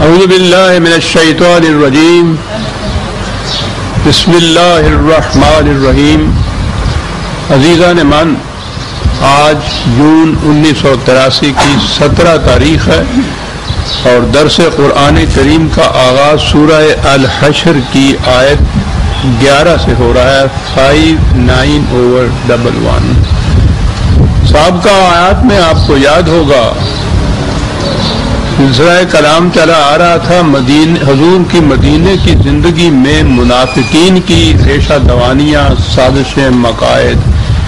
اعوذ باللہ من الشیطان الرجیم بسم اللہ الرحمن الرحیم. عزیزان من، آج جون 1983 کی 17 تاریخ ہے اور درس قرآن کریم کا آغاز سورہ الحشر کی آیت 11 سے ہو رہا ہے. 59/11. سابقہ آیات میں آپ کو یاد ہوگا سلسلہ کلام چلا آ رہا تھا حضور کی مدینے کی زندگی میں منافقین کی ریشہ دوانیاں، سازشیں، مقاصد،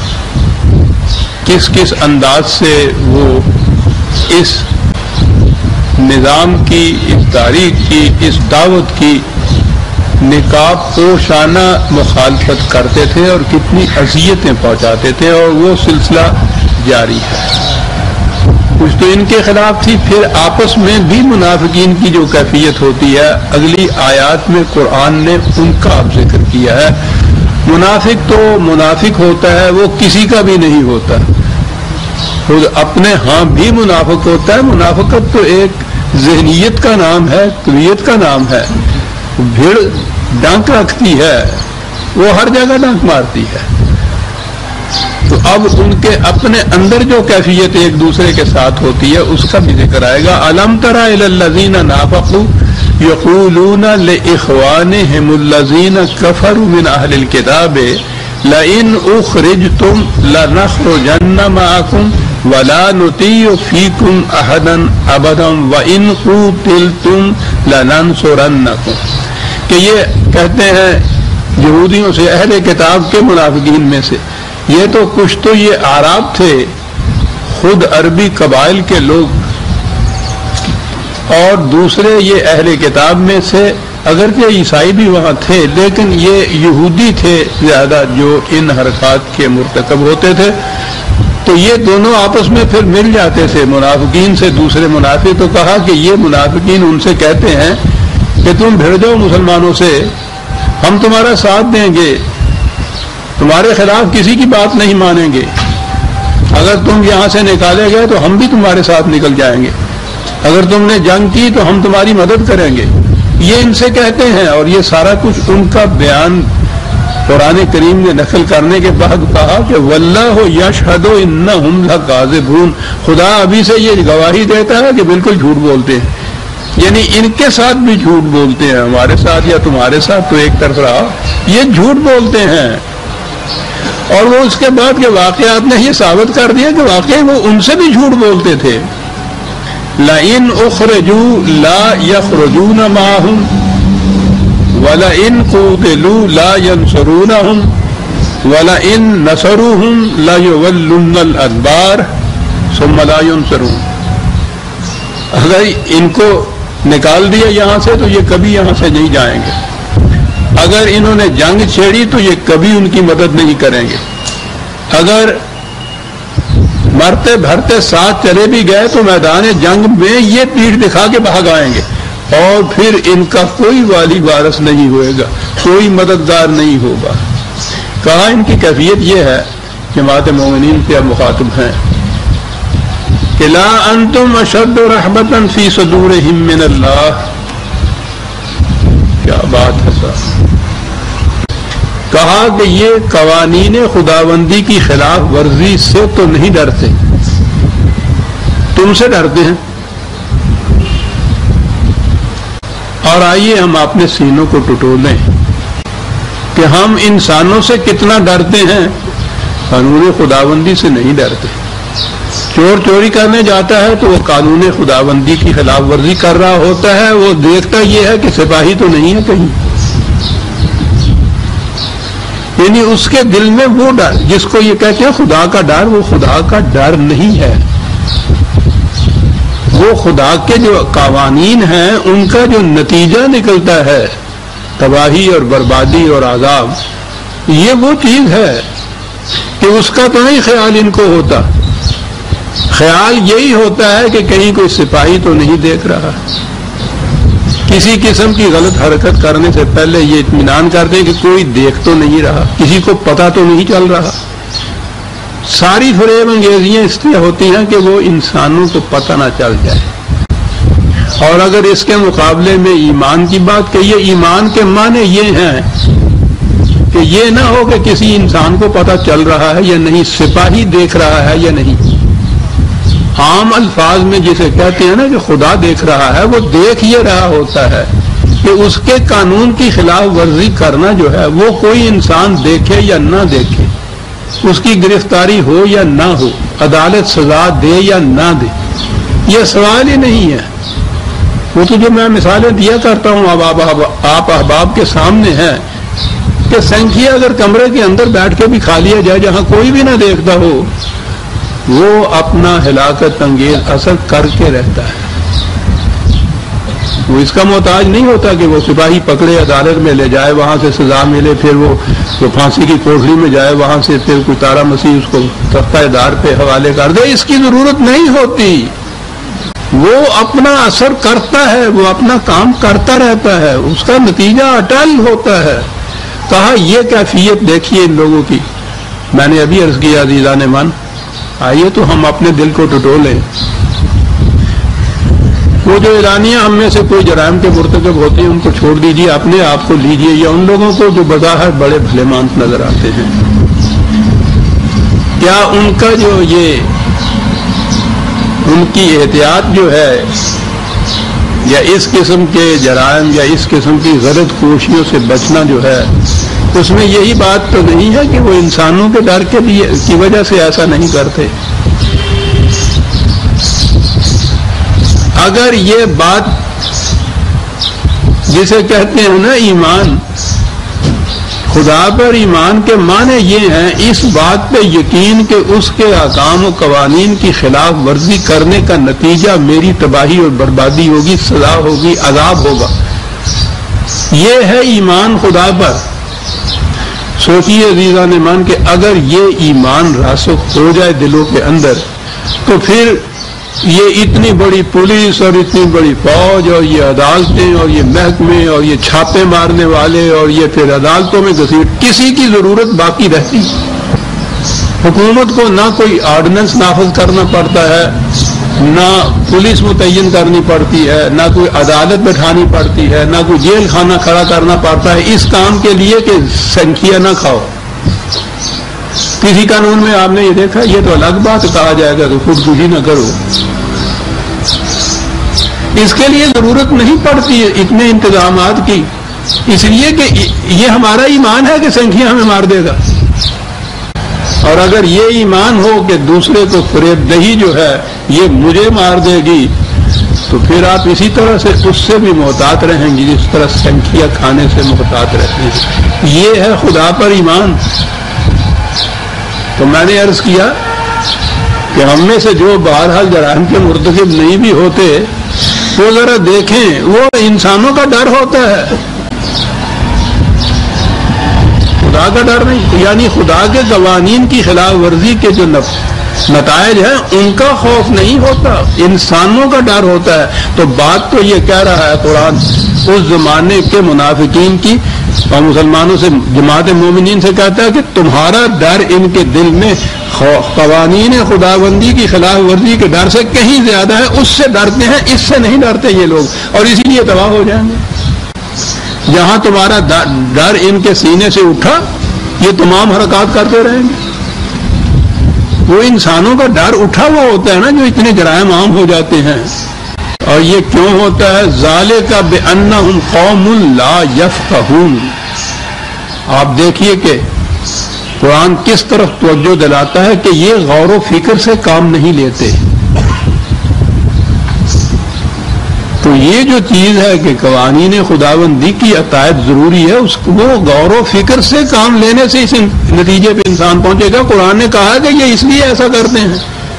کس کس انداز سے وہ اس نظام کی، اس تاریخ کی، اس دعوت کی نقاب پوشانہ مخالفت کرتے تھے اور کتنی اذیتیں پہنچاتے تھے، اور وہ سلسلہ جاری ہے. کچھ تو ان کے خلاف تھی، پھر آپس میں بھی منافقین کی جو کیفیت ہوتی ہے اگلی آیات میں قرآن نے ان کا اب ذکر کیا ہے. منافق تو منافق ہوتا ہے، وہ کسی کا بھی نہیں ہوتا، خود اپنے ہاں بھی منافق ہوتا ہے. منافقت تو ایک ذہنیت کا نام ہے، طبیعت کا نام ہے. بھیڑ ڈانک رکھتی ہے، وہ ہر جگہ ڈانک مارتی ہے. تو اب ان کے اپنے اندر جو کیفیت ایک دوسرے کے ساتھ ہوتی ہے اس کا بھی ذکر آئے گا. الم تر الی الذین نافقوا یقولون لاخوانهم الذین کفروا من اہل الکتاب لئن اخرجتم لنخرجن معکم ولا نطیع فیکم احدا ابدا وان قوتلتم لننصرنکم. کہ یہ کہتے ہیں یہودیوں سے، اہل کتاب کے منافقین میں سے، یہ تو کچھ تو یہ اعراب تھے، خود عربی قبائل کے لوگ، اور دوسرے یہ اہل کتاب میں سے، اگرچہ عیسائی بھی وہاں تھے لیکن یہ یہودی تھے زیادہ جو ان حرکات کے مرتکب ہوتے تھے. تو یہ دونوں آپس میں پھر مل جاتے تھے، منافقین سے دوسرے منافق. تو کہا کہ یہ منافقین ان سے کہتے ہیں کہ تم بھیڑ جاؤ مسلمانوں سے، ہم تمہارا ساتھ دیں گے، تمہارے خلاف کسی کی بات نہیں مانیں گے. اگر تم یہاں سے نکالے گئے تو ہم بھی تمہارے ساتھ نکل جائیں گے، اگر تم نے جنگ کی تو ہم تمہاری مدد کریں گے. یہ ان سے کہتے ہیں، اور یہ سارا کچھ ان کا بیان قرآن کریم نے نقل کرنے کے بعد کہا کہ واللہ یشہد انہم لکاذبون. خدا ابھی سے یہ گواہی دیتا ہے کہ بالکل جھوٹ بولتے ہیں. یعنی ان کے ساتھ بھی جھوٹ بولتے ہیں، ہمارے ساتھ یا تمہارے ساتھ تو ایک طرف رہا، یہ جھوٹ بولتے ہیں. اور وہ اس کے بعد کے واقعات نے یہ ثابت کر دیا کہ واقعی وہ ان سے بھی جھوٹ بولتے تھے. لئن اخرجوا لا یخرجون معهم ولئن قوتلوا لا ينصرونهم ولئن نصروهم لا يولون الادبار ثم لا ينصرون. اگر ان کو نکال دیا یہاں سے تو یہ کبھی یہاں سے نہیں جائیں گے. اگر انہوں نے جنگ چھیڑی تو یہ کبھی ان کی مدد نہیں کریں گے. اگر مرتے بھرتے ساتھ چلے بھی گئے تو میدان جنگ میں یہ پیٹھ دکھا کے بھاگ آئیں گے، اور پھر ان کا کوئی والی وارث نہیں ہوئے گا، کوئی مددگار نہیں ہوگا. کہا ان کی کیفیت یہ ہے، جماعت مومنین سے اب مخاطب ہیں کہ لا انتم اشد رحمتا فی صدورہم من اللہ. کیا بات ہے صاحب. کہا کہ یہ قوانین خداوندی کی خلاف ورزی سے تو نہیں ڈرتے، تم سے ڈرتے ہیں. اور آئیے ہم اپنے سینوں کو ٹٹولیں کہ ہم انسانوں سے کتنا ڈرتے ہیں، قانون خداوندی سے نہیں ڈرتے. چور چوری کرنے جاتا ہے تو وہ قانون خداوندی کی خلاف ورزی کر رہا ہوتا ہے، وہ دیکھتا یہ ہے کہ سپاہی تو نہیں ہے کہیں. یعنی اس کے دل میں وہ ڈر جس کو یہ کہتے ہیں خدا کا ڈر، وہ خدا کا ڈر نہیں ہے. وہ خدا کے جو قوانین ہیں ان کا جو نتیجہ نکلتا ہے، تباہی اور بربادی اور عذاب، یہ وہ چیز ہے کہ اس کا تو نہیں خیال ان کو ہوتا. خیال یہی ہوتا ہے کہ کہیں کوئی سپاہی تو نہیں دیکھ رہا. کسی قسم کی غلط حرکت کرنے سے پہلے یہ اطمینان کرتے ہیں کہ کوئی دیکھ تو نہیں رہا، کسی کو پتہ تو نہیں چل رہا. ساری فریب انگیزیاں اس لیے ہوتی ہیں کہ وہ انسانوں کو پتہ نہ چل جائے. اور اگر اس کے مقابلے میں ایمان کی بات کہیے، ایمان کے معنی یہ ہیں کہ یہ نہ ہو کہ کسی انسان کو پتہ چل رہا ہے یا نہیں، سپاہی دیکھ رہا ہے یا نہیں۔ عام الفاظ میں جسے کہتے ہیں نا کہ خدا دیکھ رہا ہے، وہ دیکھ یہ رہا ہوتا ہے کہ اس کے قانون کی خلاف ورزی کرنا جو ہے وہ کوئی انسان دیکھے یا نہ دیکھے، اس کی گرفتاری ہو یا نہ ہو، عدالت سزا دے یا نہ دے، یہ سوال ہی نہیں ہے۔ وہ تو جو میں مثالیں دیا کرتا ہوں اب آپ احباب کے سامنے ہیں کہ سنکھیا اگر کمرے کے اندر بیٹھ کے بھی کھا لیا جائے جہاں کوئی بھی نہ دیکھتا ہو، وہ اپنا ہلاکت انگیز اثر کر کے رہتا ہے۔ وہ اس کا محتاج نہیں ہوتا کہ وہ سپاہی پکڑے عدالت میں لے جائے، وہاں سے سزا ملے، پھر وہ پھانسی کی کوٹڑی میں جائے، وہاں سے پھر کوئی تارا مسیح اس کو تختہ دار پہ حوالے کر دے، اس کی ضرورت نہیں ہوتی۔ وہ اپنا اثر کرتا ہے، وہ اپنا کام کرتا رہتا ہے، اس کا نتیجہ اٹل ہوتا ہے۔ کہا یہ کیفیت دیکھیے ان لوگوں کی۔ میں نے ابھی عرض کیا عزیزان من، آئیے تو ہم اپنے دل کو ٹٹولیں۔ وہ جو اعلانیہ ہم میں سے کوئی جرائم کے مرتکب ہوتے ہیں ان کو چھوڑ دیجیے، اپنے آپ کو لیجیے، یا ان لوگوں کو جو بظاہر بڑے بھلے مانس نظر آتے ہیں، کیا ان کا جو یہ ان کی احتیاط جو ہے، یا اس قسم کے جرائم یا اس قسم کی غلط کوششوں سے بچنا جو ہے، اس میں یہی بات تو نہیں ہے کہ وہ انسانوں کے ڈر کے لیے کی وجہ سے ایسا نہیں کرتے؟ اگر یہ بات جسے کہتے ہیں نا ایمان، خدا پر ایمان کے معنی یہ ہیں اس بات پہ یقین کہ اس کے احکام و قوانین کی خلاف ورزی کرنے کا نتیجہ میری تباہی اور بربادی ہوگی، سزا ہوگی، عذاب ہوگا۔ یہ ہے ایمان خدا پر۔ سوچیے عزیزان ایمان کہ اگر یہ ایمان راسخ ہو جائے دلوں کے اندر، تو پھر یہ اتنی بڑی پولیس اور اتنی بڑی فوج اور یہ عدالتیں اور یہ محکمے اور یہ چھاپے مارنے والے اور یہ پھر عدالتوں میں گھسیٹ، کسی کی ضرورت باقی رہتی؟ حکومت کو نہ کوئی آرڈیننس نافذ کرنا پڑتا ہے، نہ پولیس متعین کرنی پڑتی ہے، نہ کوئی عدالت بٹھانی پڑتی ہے، نہ کوئی جیل خانہ کھڑا کرنا پڑتا ہے اس کام کے لیے کہ سنکھیا نہ کھاؤ۔ کسی قانون میں آپ نے یہ دیکھا، یہ تو الگ بات کہا جائے گا کہ خودکشی نہ کرو، اس کے لیے ضرورت نہیں پڑتی ہے اتنے انتظامات کی، اس لیے کہ یہ ہمارا ایمان ہے کہ سنکھیا ہمیں مار دے گا۔ اور اگر یہ ایمان ہو کہ دوسرے کو فریب دہی جو ہے یہ مجھے مار دے گی، تو پھر آپ اسی طرح سے اس سے بھی محتاط رہیں گے جس طرح سنکھیا کھانے سے محتاط رہتے ہیں۔ یہ ہے خدا پر ایمان۔ تو میں نے عرض کیا کہ ہم میں سے جو بہرحال جرائم کے مرتکب نہیں بھی ہوتے، وہ ذرا دیکھیں، وہ انسانوں کا ڈر ہوتا ہے، خدا کا ڈر نہیں۔ یعنی خدا کے قوانین کی خلاف ورزی کے جو نتائج ہیں ان کا خوف نہیں ہوتا، انسانوں کا ڈر ہوتا ہے۔ تو بات تو یہ کہہ رہا ہے قرآن اس زمانے کے منافقین کی، اور مسلمانوں سے، جماعت مومنین سے کہتا ہے کہ تمہارا ڈر ان کے دل میں قوانین خداوندی کی خلاف ورزی کے ڈر سے کہیں زیادہ ہے، اس سے ڈرتے ہیں، اس سے نہیں ڈرتے یہ لوگ، اور اسی لیے تباہ ہو جائیں گے۔ جہاں تمہارا ڈر ان کے سینے سے اٹھا، یہ تمام حرکات کرتے رہیں گے۔ وہ انسانوں کا ڈر اٹھا ہوا ہوتا ہے نا جو اتنے جرائم عام ہو جاتے ہیں۔ اور یہ کیوں ہوتا ہے؟ ذالک بأنہم قوم لا یفقہون۔ آپ دیکھیے کہ قرآن کس طرف توجہ دلاتا ہے کہ یہ غور و فکر سے کام نہیں لیتے۔ تو یہ جو چیز ہے کہ قوانین خداوندی کی اطاعت ضروری ہے، اس وہ غور و فکر سے کام لینے سے اس نتیجے پہ انسان پہنچے گا۔ قرآن نے کہا کہ یہ اس لیے ایسا کرتے ہیں،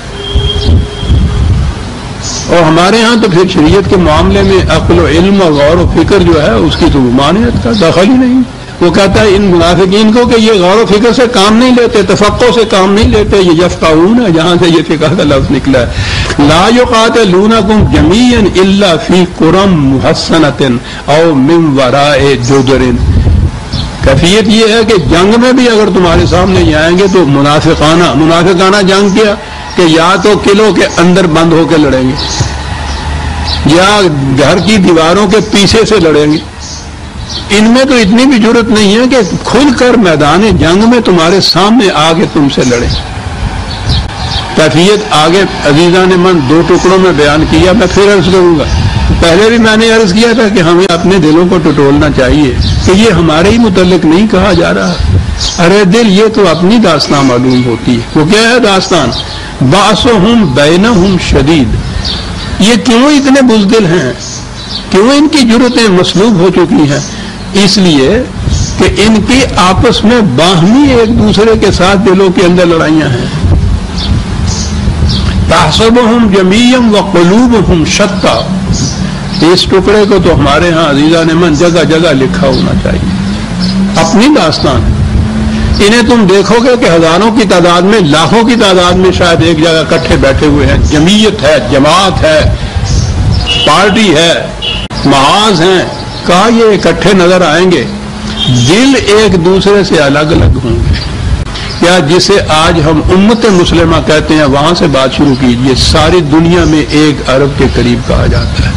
اور ہمارے ہاں تو پھر شریعت کے معاملے میں عقل و علم اور غور و فکر جو ہے اس کی تو مانعت کا دخل ہی نہیں۔ وہ کہتا ہے ان منافقین کو کہ یہ غور و فکر سے کام نہیں لیتے، تفقہ سے کام نہیں لیتے، یہ یفقہون ہے، جہاں سے یہ فقہ کا لفظ نکلا ہے۔ لا یقاتلونکم جمیعا الا فی قری محصنۃ او من وراء جدر۔ کیفیت یہ ہے کہ جنگ میں بھی اگر تمہارے سامنے یہ آئیں گے تو منافقانہ جنگ کیا کہ یا تو قلعوں کے اندر بند ہو کے لڑیں گے، یا گھر کی دیواروں کے پیچھے سے لڑیں گے. ان میں تو اتنی بھی جرت نہیں ہے کہ کھل کر میدان جنگ میں تمہارے سامنے آ کے تم سے لڑیں. کیفیت آگے عزیزان من 2 ٹکڑوں میں بیان کیا. میں پھر عرض کروں گا، پہلے بھی میں نے عرض کیا تھا کہ ہمیں اپنے دلوں کو ٹٹولنا چاہیے کہ یہ ہمارے ہی متعلق نہیں کہا جا رہا. ارے دل، یہ تو اپنی داستان معلوم ہوتی ہے. وہ کیا ہے داستان؟ باسہم بینہم شدید. یہ کیوں اتنے بزدل ہیں؟ کیوں ان کی جرتیں مسلوب ہو چکی ہیں؟ اس لیے کہ ان کی آپس میں باہمی ایک دوسرے کے ساتھ دلوں کے اندر لڑائیاں ہیں. تحسبہم جمیعا وقلوبہم شتیٰ. اس ٹکڑے کو تو ہمارے ہاں عزیزان من جگہ جگہ لکھا ہونا چاہیے. اپنی داستان. انہیں تم دیکھو گے کہ ہزاروں کی تعداد میں، لاکھوں کی تعداد میں شاید ایک جگہ اکٹھے بیٹھے ہوئے ہیں. جمعیت ہے، جماعت ہے، پارٹی ہے، محاذ ہیں. کہا یہ اکٹھے نظر آئیں گے، دل ایک دوسرے سے الگ الگ ہوں گے. کیا جسے آج ہم امت مسلمہ کہتے ہیں وہاں سے بات شروع کیجئے. ساری دنیا میں 1 ارب کے قریب کہا جاتا ہے.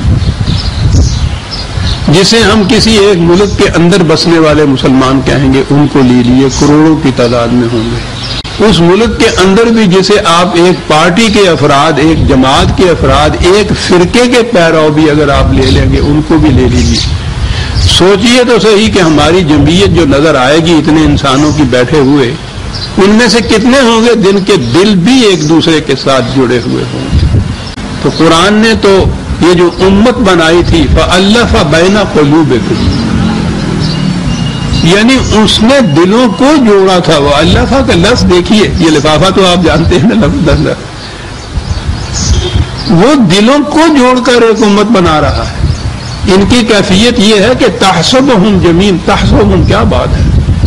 جسے ہم کسی ایک ملک کے اندر بسنے والے مسلمان کہیں گے، ان کو لے لیے کروڑوں کی تعداد میں ہوں گے. اس ملک کے اندر بھی جسے آپ ایک پارٹی کے افراد، ایک جماعت کے افراد، ایک فرقے کے پیرو بھی اگر آپ لے لیں گے، ان کو بھی لے لیجیے. سوچئے تو صحیح کہ ہماری جمعیت جو نظر آئے گی اتنے انسانوں کی بیٹھے ہوئے، ان میں سے کتنے ہوں گے جن کے دل بھی ایک دوسرے کے ساتھ جڑے ہوئے ہوں گے. تو قرآن نے تو یہ جو امت بنائی تھی فَأَلَّفَ بَيْنَ قُلُوبِكُمْ، یعنی اس نے دلوں کو جوڑا تھا. وہ الفا کا لفظ دیکھیے، یہ لفافہ تو آپ جانتے ہیں نا لفظ، وہ دلوں کو جوڑ کر ایک امت بنا رہا ہے. ان کی کیفیت یہ ہے کہ تحسبہم جمیعا. تحسبہم کیا بات ہے؟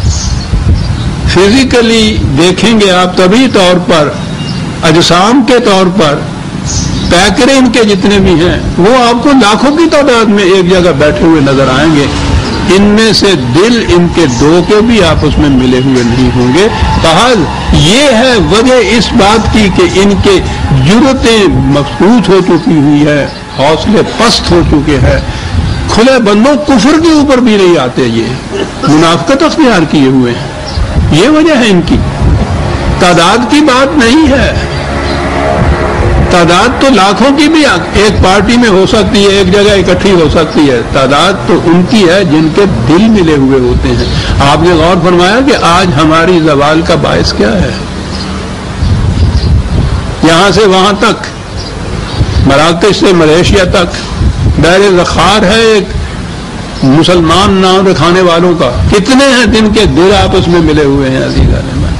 فزیکلی دیکھیں گے آپ، طبعی طور پر، اجسام کے طور پر، پیکرے ان کے جتنے بھی ہیں وہ آپ کو لاکھوں کی تعداد میں ایک جگہ بیٹھے ہوئے نظر آئیں گے. ان میں سے دل ان کے 2 کے بھی آپس میں ملے ہوئے نہیں ہوں گے. بہرحال یہ ہے وجہ اس بات کی کہ ان کے جرتیں مفقود ہو چکی ہوئی ہے، حوصلے پست ہو چکے ہیں. کھلے بندوں کفر کے اوپر بھی نہیں آتے، یہ منافقت اختیار کیے ہوئے ہیں. یہ وجہ ہے ان کی. تعداد کی بات نہیں ہے. تعداد تو لاکھوں کی بھی ایک پارٹی میں ہو سکتی ہے، ایک جگہ اکٹھی ہو سکتی ہے. تعداد تو ان کی ہے جن کے دل ملے ہوئے ہوتے ہیں. آپ نے غور فرمایا کہ آج ہماری زوال کا باعث کیا ہے؟ یہاں سے وہاں تک، مراکش سے ملیشیا تک دائر ذخار ہے ایک مسلمان نام رکھانے والوں کا. کتنے ہیں جن کے دل آپس میں ملے ہوئے ہیں عزیزان من؟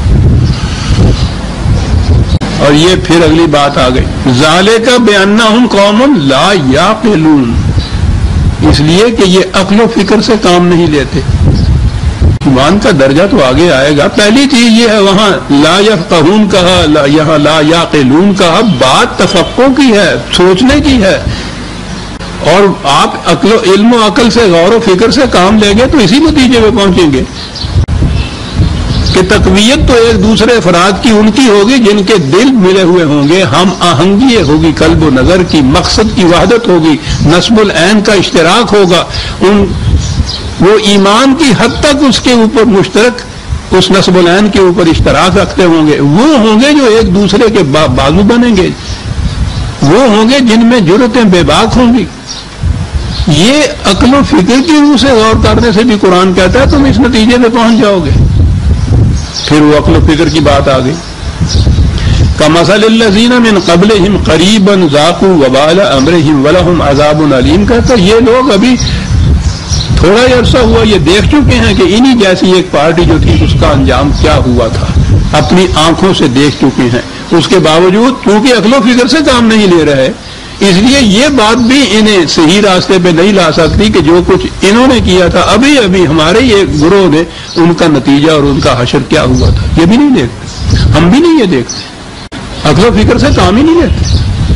اور یہ پھر اگلی بات آ گئی، ذالک بانہم قوم لا یعقلون. اس لیے کہ یہ عقل و فکر سے کام نہیں لیتے. ایمان کا درجہ تو آگے آئے گا. پہلی چیز یہ ہے، وہاں لا یفقہون کہا، یہاں لا یعقلون کہا. بات تفقہ کی ہے، سوچنے کی ہے. اور آپ علم و عقل سے، غور و فکر سے کام لیں گے تو اسی نتیجے میں پہنچیں گے کہ تقویت تو ایک دوسرے افراد کی ان کی ہوگی جن کے دل ملے ہوئے ہوں گے. ہم آہنگی ہوگی، قلب و نظر کی، مقصد کی وحدت ہوگی، نصب العین کا اشتراک ہوگا. وہ ایمان کی حد تک اس کے اوپر مشترک، اس نصب العین کے اوپر اشتراک رکھتے ہوں گے. وہ ہوں گے جو ایک دوسرے کے بازو بنیں گے. وہ ہوں گے جن میں جرتیں بے باک ہوں گی. یہ عقل و فکر کی روح سے غور کرنے سے بھی قرآن کہتا ہے تم اس نتیجے میں پہنچ جاؤ گے. پھر وہ عقل و فکر کی بات آ گئی. کمثل الذین من قبلہم قریبا ذاقوا وبال امرہم ولہم عذاب علیم. کہتا ہے یہ لوگ ابھی تھوڑا ہی عرصہ ہوا یہ دیکھ چکے ہیں کہ انہی جیسی ایک پارٹی جو تھی اس کا انجام کیا ہوا تھا، اپنی آنکھوں سے دیکھ چکے ہیں. اس کے باوجود کیونکہ عقل و فکر سے کام نہیں لے رہے، اس لیے یہ بات بھی انہیں صحیح راستے پہ نہیں لا سکتی کہ جو کچھ انہوں نے کیا تھا ابھی ابھی ہمارے یہ گروہ نے، ان کا نتیجہ اور ان کا حشر کیا ہوا تھا. یہ بھی نہیں دیکھتے، ہم بھی نہیں یہ دیکھتے. عقل و فکر سے کام ہی نہیں لیتے.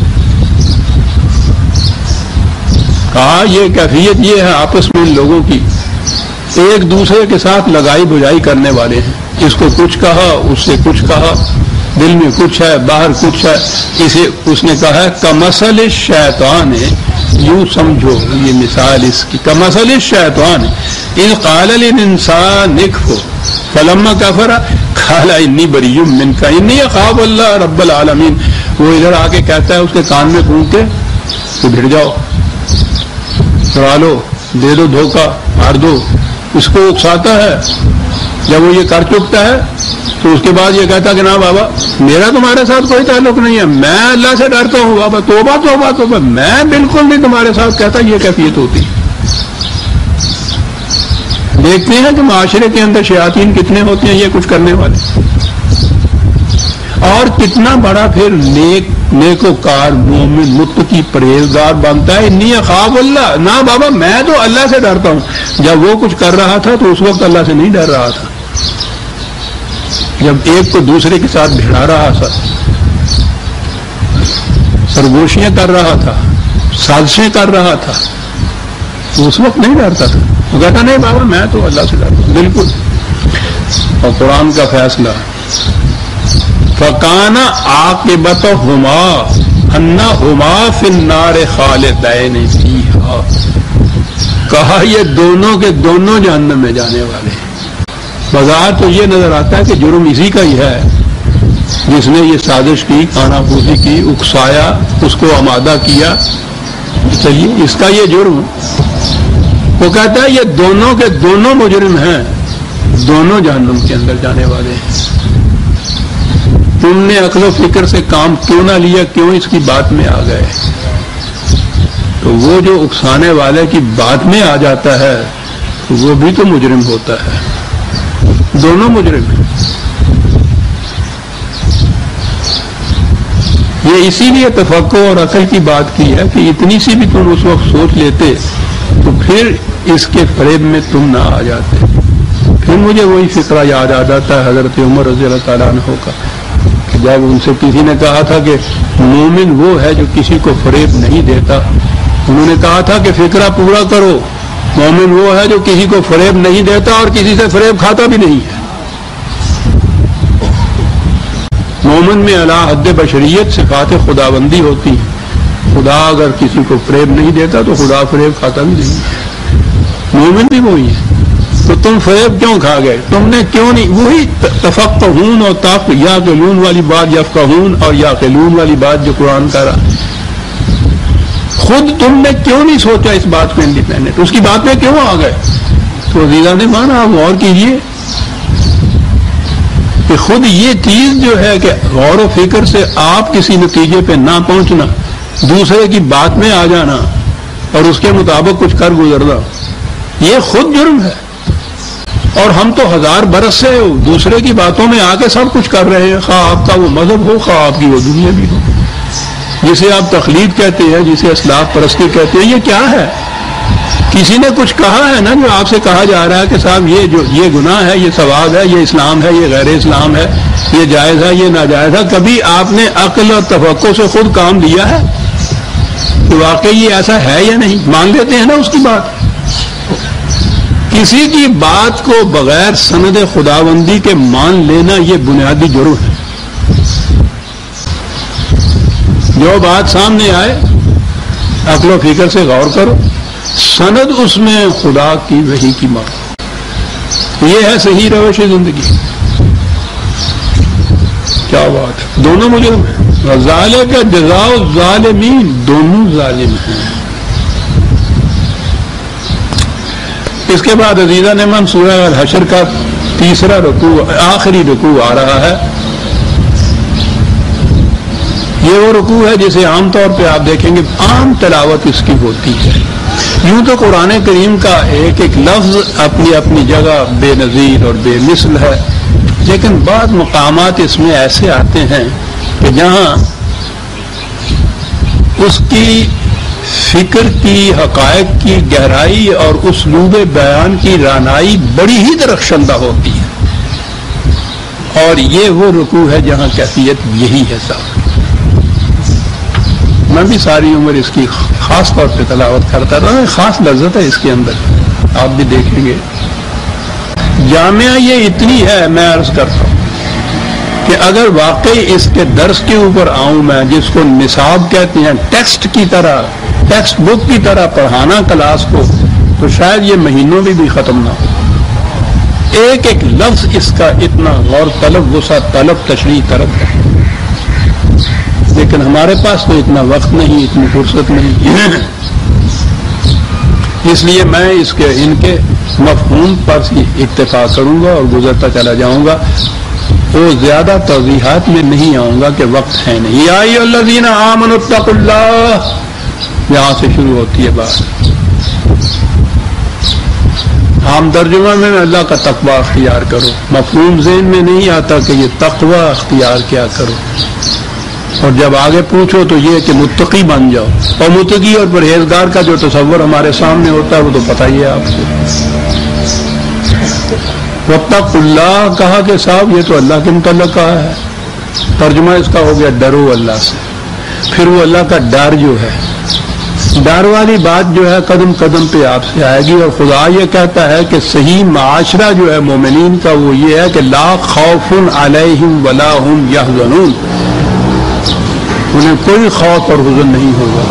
کہا یہ کیفیت یہ ہے آپس میں ان لوگوں کی، ایک دوسرے کے ساتھ لگائی بجائی کرنے والے ہیں. اس کو کچھ کہا، اس سے کچھ کہا، دل میں کچھ ہے، باہر کچھ ہے. اسے اس نے کہا ہے کمثل الشیطان ہے، یوں سمجھو یہ مثال اس کی کمثل الشیطان اذ قال للانسان اکفر فلما کفر قال انی بریء منک انی اخاف اللہ رب العالمین. وہ ادھر آ کے کہتا ہے اس کے کان میں پھونک کے تو بھڑ جاؤ، کرا لو، دے دو دھوکہ، مار دو. اس کو اکساتا ہے. جب وہ یہ کر چکتا ہے تو اس کے بعد یہ کہتا کہ نا بابا میرا تمہارے ساتھ کوئی تعلق نہیں ہے، میں اللہ سے ڈرتا ہوں بابا، توبہ توبہ توبہ، میں بالکل نہیں تمہارے ساتھ. کہتا یہ کیفیت ہوتی. دیکھتے ہیں کہ معاشرے کے اندر شیاطین کتنے ہوتے ہیں یہ کچھ کرنے والے، اور کتنا بڑا پھر نیکوکار مومن متقی پرہیزگار بنتا ہے. انی اخاف اللہ، نہ بابا میں تو اللہ سے ڈرتا ہوں. جب وہ کچھ کر رہا تھا تو اس وقت اللہ سے نہیں ڈر رہا تھا. جب ایک کو دوسرے کے ساتھ بھیڑا رہا تھا، سرگوشیاں کر رہا تھا، سازشیں کر رہا تھا، تو اس وقت نہیں ڈرتا تھا. وہ کہتا نہیں بابا میں تو اللہ سے ڈرتا ہوں. بالکل. اور قرآن کا فیصلہ فَكَانَ عَاقِبَتُهُمَا أَنَّهُمَا فِي النَّارِ خَالِدَيْنِ فِيهَا. کہا یہ دونوں کے دونوں جہنم میں جانے والے ہیں. بظاہر تو یہ نظر آتا ہے کہ جرم اسی کا ہی ہے جس نے یہ سازش کی، کانا پوزی کی، اکسایا، اس کو آمادہ کیا. چلیے اس کا یہ جرم. وہ کہتا ہے یہ دونوں کے دونوں مجرم ہیں، دونوں جہنم کے اندر جانے والے ہیں. تم نے عقل و فکر سے کام کیوں نہ لیا، کیوں اس کی بات میں آ گئے؟ تو وہ جو اکسانے والے کی بات میں آ جاتا ہے وہ بھی تو مجرم ہوتا ہے. دونوں مجرم ہیں. یہ اسی لیے تفکر اور عقل کی بات کی ہے کہ اتنی سی بھی تم اس وقت سوچ لیتے تو پھر اس کے فریب میں تم نہ آ جاتے. پھر مجھے وہی فقرہ یاد آ جاتا ہے حضرت عمر رضی اللہ تعالیٰ عنہ کا، کہ جب ان سے کسی نے کہا تھا کہ مومن وہ ہے جو کسی کو فریب نہیں دیتا، انہوں نے کہا تھا کہ فقرہ پورا کرو. مومن وہ ہے جو کسی کو فریب نہیں دیتا اور کسی سے فریب کھاتا بھی نہیں ہے. مومن میں اعلیٰ حد بشریت صفات خداوندی ہوتی ہے. خدا اگر کسی کو فریب نہیں دیتا تو خدا فریب کھاتا بھی نہیں ہے. مومن بھی وہی ہے. تو تم فریب کیوں کھا گئے؟ تم نے کیوں نہیں وہی تفقہون اور یعقلون والی بات، یفقہون اور یعقلون والی بات جو قرآن کا رہا، خود تم نے کیوں نہیں سوچا اس بات کو انڈیپینڈنٹ؟ اس کی بات میں کیوں آ گئے؟ تو عزیزہ نے مانا آپ غور کیجئے کہ خود یہ چیز جو ہے کہ غور و فکر سے آپ کسی نتیجے پہ نہ پہنچنا، دوسرے کی بات میں آ جانا اور اس کے مطابق کچھ کر گزرنا، یہ خود جرم ہے. اور ہم تو 1000 برس سے دوسرے کی باتوں میں آ کے سب کچھ کر رہے ہیں، خواہ آپ کا وہ مذہب ہو، خواہ آپ کی وہ دنیا بھی ہو. جسے آپ تقلید کہتے ہیں، جسے اسلاف پرستی کہتے ہیں، یہ کیا ہے؟ کسی نے کچھ کہا ہے نا جو آپ سے کہا جا رہا ہے کہ صاحب یہ گناہ ہے، یہ ثواب ہے، یہ اسلام ہے، یہ غیر اسلام ہے، یہ جائز ہے، یہ ناجائز ہے. کبھی آپ نے عقل اور تفکر سے خود کام لیا ہے کہ واقعی یہ ایسا ہے یا نہیں؟ مان لیتے ہیں نا اس کی بات. کسی کی بات کو بغیر سند خداوندی کے مان لینا یہ بنیادی جرم ہے. جو بات سامنے آئے عقل و فکر سے غور کرو، سند اس میں خدا کی وحی کی مانو. یہ ہے صحیح روش زندگی. کیا بات ہے. دونوں مجرم ہیں. ذالک جزاء الظالمین، دونوں ظالم ہیں. اس کے بعد عزیزہ نے من سورہ الحشر کا تیسرا رکوع، آخری رکوع آ رہا ہے. یہ وہ رکوع ہے جسے عام طور پہ آپ دیکھیں گے عام تلاوت اس کی ہوتی ہے. یوں تو قرآن کریم کا ایک ایک لفظ اپنی اپنی جگہ بے نظیر اور بے مثل ہے، لیکن بعض مقامات اس میں ایسے آتے ہیں کہ جہاں اس کی فکر کی، حقائق کی گہرائی اور اسلوب بیان کی رانائی بڑی ہی درخشندہ ہوتی ہے. اور یہ وہ رکوع ہے جہاں کیفیت یہی ہے. صاحب میں بھی ساری عمر اس کی خاص طور پہ تلاوت کرتا رہا. خاص لذت ہے اس کے اندر، آپ بھی دیکھیں گے. جامعہ یہ اتنی ہے، میں عرض کرتا ہوں کہ کہ اگر واقعی اس کے درس کے اوپر آؤں میں، جس کو نصاب کہتے ہیں، ٹیکسٹ کی طرح، ٹیکسٹ بک کی طرح پڑھانا کلاس کو، تو شاید یہ مہینوں میں بھی ختم نہ ہو۔ ایک ایک لفظ اس کا اتنا غور طلب، وسعت طلب، تشریح طلب ہے، لیکن ہمارے پاس تو اتنا وقت نہیں، اتنی فرصت نہیں۔ اس لیے میں ان کے مفہوم پر اکتفا کروں گا اور گزرتا چلا جاؤں گا، وہ زیادہ توضیحات میں نہیں آؤں گا کہ وقت ہے نہیں۔ یا ایھا الذین آمنوا اتقوا اللہ، یہاں سے شروع ہوتی ہے بات۔ عام ترجمہ میں اللہ کا تقوی اختیار کرو، مفہوم ذہن میں نہیں آتا کہ یہ تقوی اختیار کیا کرو، اور جب آگے پوچھو تو یہ کہ متقی بن جاؤ، اور متقی اور پرہیزگار کا جو تصور ہمارے سامنے ہوتا ہے وہ تو پتہ ہی ہے آپ کو۔ واتقوا اللہ کہا کہ صاحب یہ تو اللہ کے متعلق کہا ہے، ترجمہ اس کا ہو گیا ڈرو اللہ سے۔ پھر وہ اللہ کا ڈر جو ہے، ڈر والی بات جو ہے قدم قدم پہ آپ سے آئے گی، اور خدا یہ کہتا ہے کہ صحیح معاشرہ جو ہے مومنین کا وہ یہ ہے کہ لا خوف علیہم ولا ہم یحزنون، انہیں کوئی خوف اور حزن نہیں ہوگا۔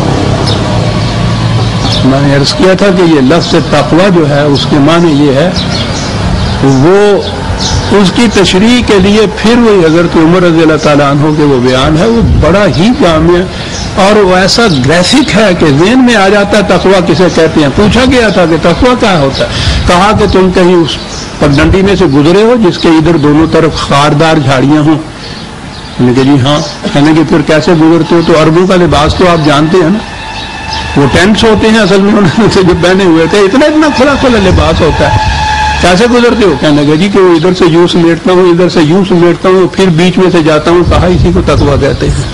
میں نے عرض کیا تھا کہ یہ لفظ تقویٰ جو ہے اس کے معنی یہ ہے، وہ اس کی تشریح کے لیے پھر وہی حضرت عمر رضی اللہ تعالیٰ عنہ کے وہ بیان ہے، وہ بڑا ہی جامع اور وہ ایسا گرافک ہے کہ ذہن میں آ جاتا ہے تقویٰ کسے کہتے ہیں۔ پوچھا گیا تھا کہ تقویٰ کیا ہوتا ہے، کہا کہ تم کہیں اس پگڈنڈی میں سے گزرے ہو جس کے ادھر دونوں طرف خاردار جھاڑیاں ہوں؟ میں نے کہا جی ہاں۔ کہنے کہ پھر کیسے گزرتے ہو؟ تو عربوں کا لباس تو آپ جانتے ہیں نا، وہ ٹینٹس ہوتے ہیں اصل میں انہوں نے جو پہنے ہوئے تھے، اتنا کھلا کھلا لباس ہوتا ہے، کیسے گزرتے ہو؟ کہنے لگا جی کہ وہ ادھر سے یوں سمیٹتا ہوں، ادھر سے یوں سمیٹتا ہوں، پھر بیچ میں سے جاتا ہوں۔ کہا اسی کو تقویٰ کہتے ہیں۔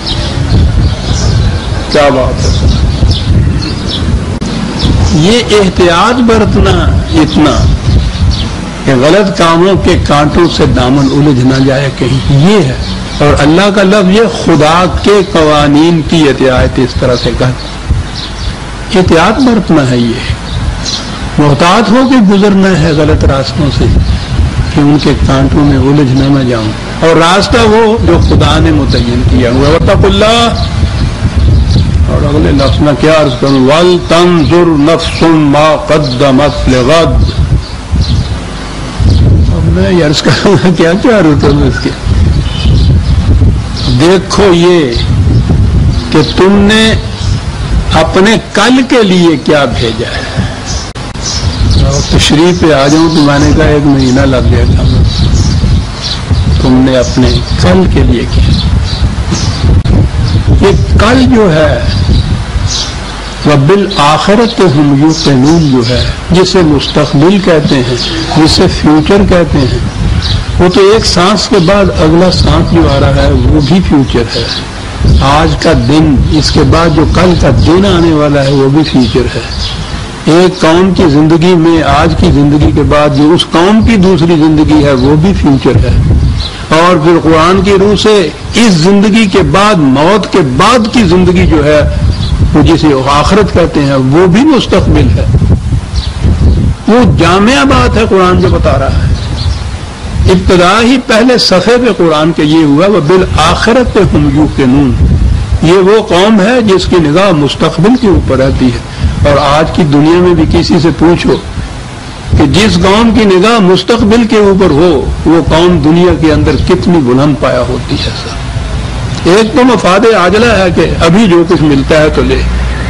کیا بات ہے! یہ احتیاط برتنا اتنا کہ غلط کاموں کے کانٹوں سے دامن الجھ نہ جائے کہیں، یہ ہے۔ اور اللہ کا لفظ یہ خدا کے قوانین کی اطاعت اس طرح سے کہا، احتیاط برتنا ہے، یہ محتاط ہو کے گزرنا ہے غلط راستوں سے کہ ان کے کانٹوں میں الجھنا نہ جاؤں، اور راستہ وہ جو خدا نے متعین کیا ہوا۔ واتقوا اللہ، اور اگلے لفظ میں کیا عرض کروں، وَلْتَنظُرْ نَفْسٌ مَا قَدَّمَتْ لِغَدٍ۔ اب میں یہ عرض کروں گا کیا عرض کروں اس کے، دیکھو یہ کہ تم نے اپنے کل کے لیے کیا بھیجا ہے۔ تشریح پہ آ جاؤں تو میں نے کہا 1 مہینہ لگ گیا تھا، تم نے اپنے کل کے لیے کیا۔ یہ کل جو ہے وَبِالْآخِرَةِ هُمْ يُوقِنُونَ جو ہے، جسے مستقبل کہتے ہیں، جسے فیوچر کہتے ہیں، وہ تو ایک سانس کے بعد اگلا سانس جو آ رہا ہے وہ بھی فیوچر ہے۔ آج کا دن، اس کے بعد جو کل کا دن آنے والا ہے وہ بھی فیوچر ہے۔ ایک قوم کی زندگی میں آج کی زندگی کے بعد جو اس قوم کی دوسری زندگی ہے وہ بھی فیوچر ہے، اور پھر قرآن کی روح سے اس زندگی کے بعد، موت کے بعد کی زندگی جو ہے وہ جسے آخرت کہتے ہیں وہ بھی مستقبل ہے۔ وہ جامع بات ہے قرآن جو بتا رہا ہے۔ ابتدا ہی پہلے صفحے پہ قرآن کے یہ ہوا وَبِالْآخِرَةِ هُمْ يُوقِنُونَ، یہ وہ قوم ہے جس کی نگاہ مستقبل کے اوپر رہتی ہے۔ اور آج کی دنیا میں بھی کسی سے پوچھو کہ جس قوم کی نگاہ مستقبل کے اوپر ہو وہ قوم دنیا کے اندر کتنی بلند پایا ہوتی ہے۔ سر ایک تو مفاد عاجلہ ہے کہ ابھی جو کچھ ملتا ہے تو لے،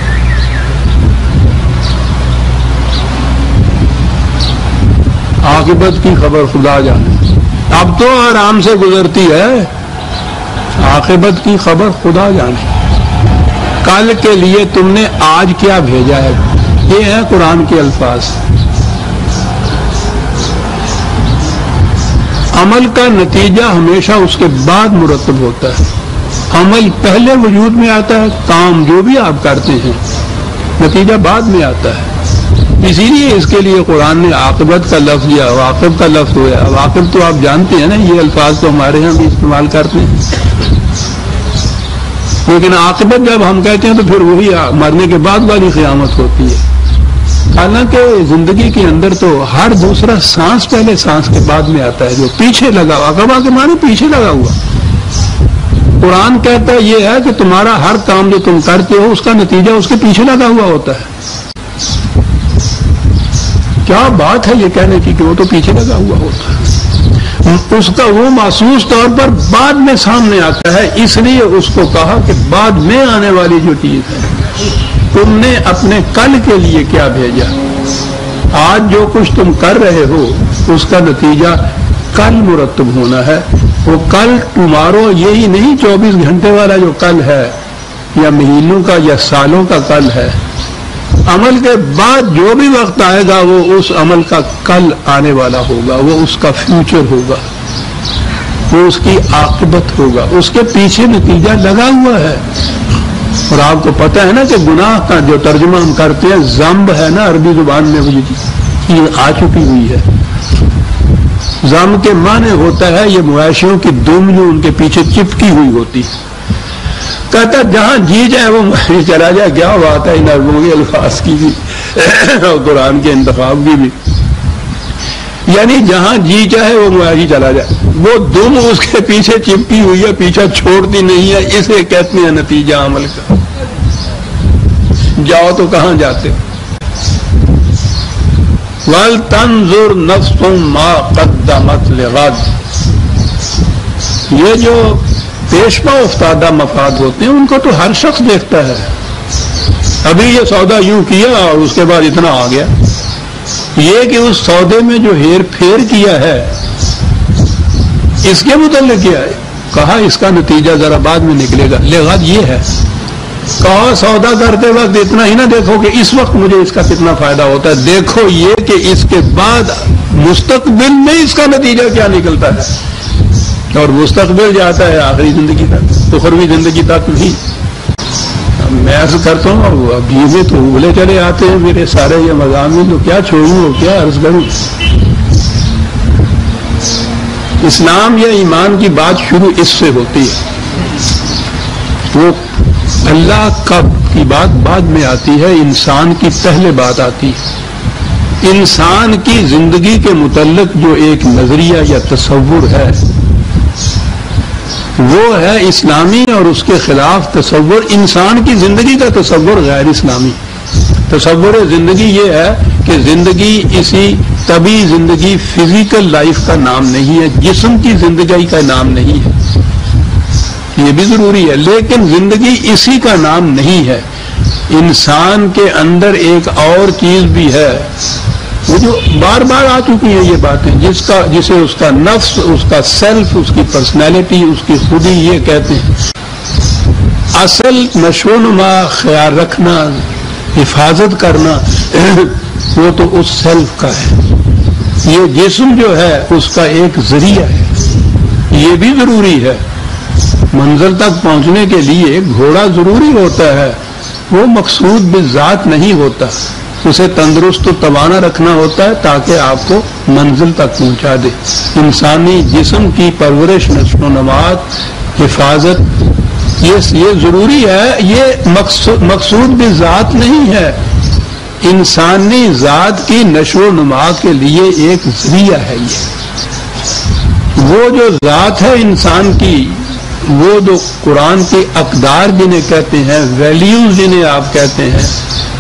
عاقبت کی خبر خدا جانے، اب تو آرام سے گزرتی ہے، عاقبت کی خبر خدا جانے۔ کل کے لیے تم نے آج کیا بھیجا ہے، یہ ہے قرآن کے الفاظ۔ عمل کا نتیجہ ہمیشہ اس کے بعد مرتب ہوتا ہے، عمل پہلے وجود میں آتا ہے، کام جو بھی آپ کرتے ہیں نتیجہ بعد میں آتا ہے۔ اسی لیے اس کے لیے قرآن نے عاقبت کا لفظ یا واقب کا لفظ ہوا۔ واقب تو آپ جانتے ہیں نا، یہ الفاظ تو ہمارے ہاں بھی استعمال کرتے ہیں، لیکن عاقبت جب ہم کہتے ہیں تو پھر وہی مرنے کے بعد والی قیامت ہوتی ہے۔ حالانکہ زندگی کے اندر تو ہر دوسرا سانس پہلے سانس کے بعد میں آتا ہے، جو پیچھے لگا ہوا، عقبہ کے معنی پیچھے لگا ہوا، قرآن کہتا ہے یہ ہے کہ تمہارا ہر کام جو تم کرتے ہو اس کا نتیجہ اس کے پیچھے لگا ہوا ہوتا ہے. کیا بات ہے یہ کہنے کی کہ وہ تو پیچھے لگا ہوا ہوتا ہے. اس کا وہ محسوس طور پر بعد میں سامنے آتا ہے، اس لیے اس کو کہا کہ بعد میں آنے والی جو چیز ہے تم نے اپنے کل کے لیے کیا بھیجا. آج جو کچھ تم کر رہے ہو اس کا نتیجہ کل مرتب ہونا ہے. وہ کل تمہارو یہی نہیں 24 گھنٹے والا جو کل ہے یا مہینوں کا یا سالوں کا کل ہے. عمل کے بعد جو بھی وقت آئے گا وہ اس عمل کا کل آنے والا ہوگا، وہ اس کا فیوچر ہوگا، وہ اس کی عاقبت ہوگا، اس کے پیچھے نتیجہ لگا ہوا ہے. اور آپ کو پتہ ہے نا کہ گناہ کا جو ترجمہ ہم کرتے ہیں ذنب ہے نا، عربی زبان میں وہ چیز آ چکی ہوئی ہے. ذنب کے معنی ہوتا ہے یہ مویشیوں کی دم جو ان کے پیچھے چپکی ہوئی ہوتی. کہتا جہاں جی جائے وہ مویشی چلا جائے. کیا بات ہے ان عربوں کے الفاظ کی بھی اور قرآن کے انتخاب کی بھی. یعنی جہاں جی چاہے وہ مویشی چلا جائے، وہ دم اس کے پیچھے چپکی ہوئی ہے، پیچھا چھوڑتی نہیں ہے. اسے کہتے ہیں نتیجہ عمل کا. جاؤ تو کہاں جاتے. وَلْتَنْظُرْ نَفْسٌ مَا قَدَّمَتْ لِغَدٍ. یہ جو پیشوا افتادہ مفاد ہوتے ہیں ان کو تو ہر شخص دیکھتا ہے. ابھی یہ سودا یوں کیا اور اس کے بعد اتنا آ گیا. یہ کہ اس سودے میں جو ہیر پھیر کیا ہے اس کے متعلق کیا ہے کہا اس کا نتیجہ ذرا بعد میں نکلے گا. لغد یہ ہے کہا سودا کرتے وقت اتنا ہی نہ دیکھو کہ اس وقت مجھے اس کا کتنا فائدہ ہوتا ہے، دیکھو یہ کہ اس کے بعد مستقبل میں اس کا نتیجہ کیا نکلتا ہے. اور مستقبل جاتا ہے آخری زندگی تک، اخروی زندگی تک بھی. میں عرض کرتا ہوں اب یہ تو ابھلے چلے آتے ہیں میرے سارے یہ مضامین، تو کیا چھوڑوں اور کیا عرض کروں. اسلام یا ایمان کی بات شروع اس سے ہوتی ہے. وہ اللہ کا کی بات بعد میں آتی ہے، انسان کی پہلے بات آتی ہے. انسان کی زندگی کے متعلق جو ایک نظریہ یا تصور ہے وہ ہے اسلامی، اور اس کے خلاف تصور انسان کی زندگی کا تصور غیر اسلامی. تصور زندگی یہ ہے کہ زندگی اسی طبعی زندگی فزیکل لائف کا نام نہیں ہے، جسم کی زندگی کا نام نہیں ہے. یہ بھی ضروری ہے لیکن زندگی اسی کا نام نہیں ہے. انسان کے اندر ایک اور چیز بھی ہے وہ جو بار بار آ چکی ہیں یہ باتیں، جسے اس کا نفس، اس کا سیلف، اس کی پرسنالٹی، اس کی خودی یہ کہتے ہیں. اصل نشو و نما، خیال رکھنا، حفاظت کرنا وہ تو اس سیلف کا ہے. یہ جسم جو ہے اس کا ایک ذریعہ ہے. یہ بھی ضروری ہے. منزل تک پہنچنے کے لیے گھوڑا ضروری ہوتا ہے، وہ مقصود بالذات نہیں ہوتا. اسے تندرست و توانا رکھنا ہوتا ہے تاکہ آپ کو منزل تک پہنچا دے. انسانی جسم کی پرورش، نشو و نمات، حفاظت یہ ضروری ہے. یہ مقصود بالذات نہیں ہے. انسانی ذات کی نشو و نما کے لیے ایک ذریعہ ہے. یہ وہ جو ذات ہے انسان کی، وہ جو قرآن کی اقدار جنہیں کہتے ہیں، ویلیوز جنہیں آپ کہتے ہیں،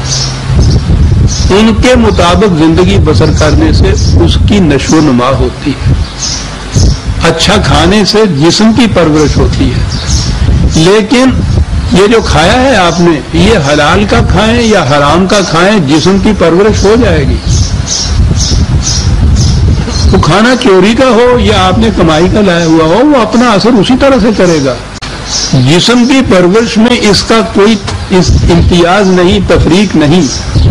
ان کے مطابق زندگی بسر کرنے سے اس کی نشو و نما ہوتی ہے. اچھا کھانے سے جسم کی پرورش ہوتی ہے. لیکن یہ جو کھایا ہے آپ نے، یہ حلال کا کھائیں یا حرام کا کھائیں، جسم کی پرورش ہو جائے گی. وہ کھانا چوری کا ہو یا آپ نے کمائی کا لایا ہوا ہو، وہ اپنا اثر اسی طرح سے کرے گا. جسم کی پرورش میں اس کا کوئی امتیاز نہیں، تفریق نہیں.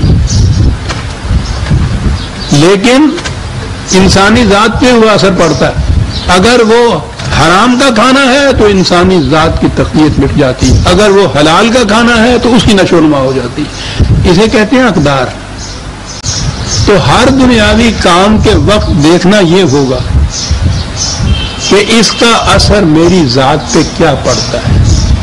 لیکن انسانی ذات پہ وہ اثر پڑتا ہے. اگر وہ حرام کا کھانا ہے تو انسانی ذات کی تقویت مٹ جاتی ہے، اگر وہ حلال کا کھانا ہے تو اس کی نشو و نما ہو جاتی ہے. اسے کہتے ہیں اقدار. تو ہر دنیاوی کام کے وقت دیکھنا یہ ہوگا کہ اس کا اثر میری ذات پہ کیا پڑتا ہے.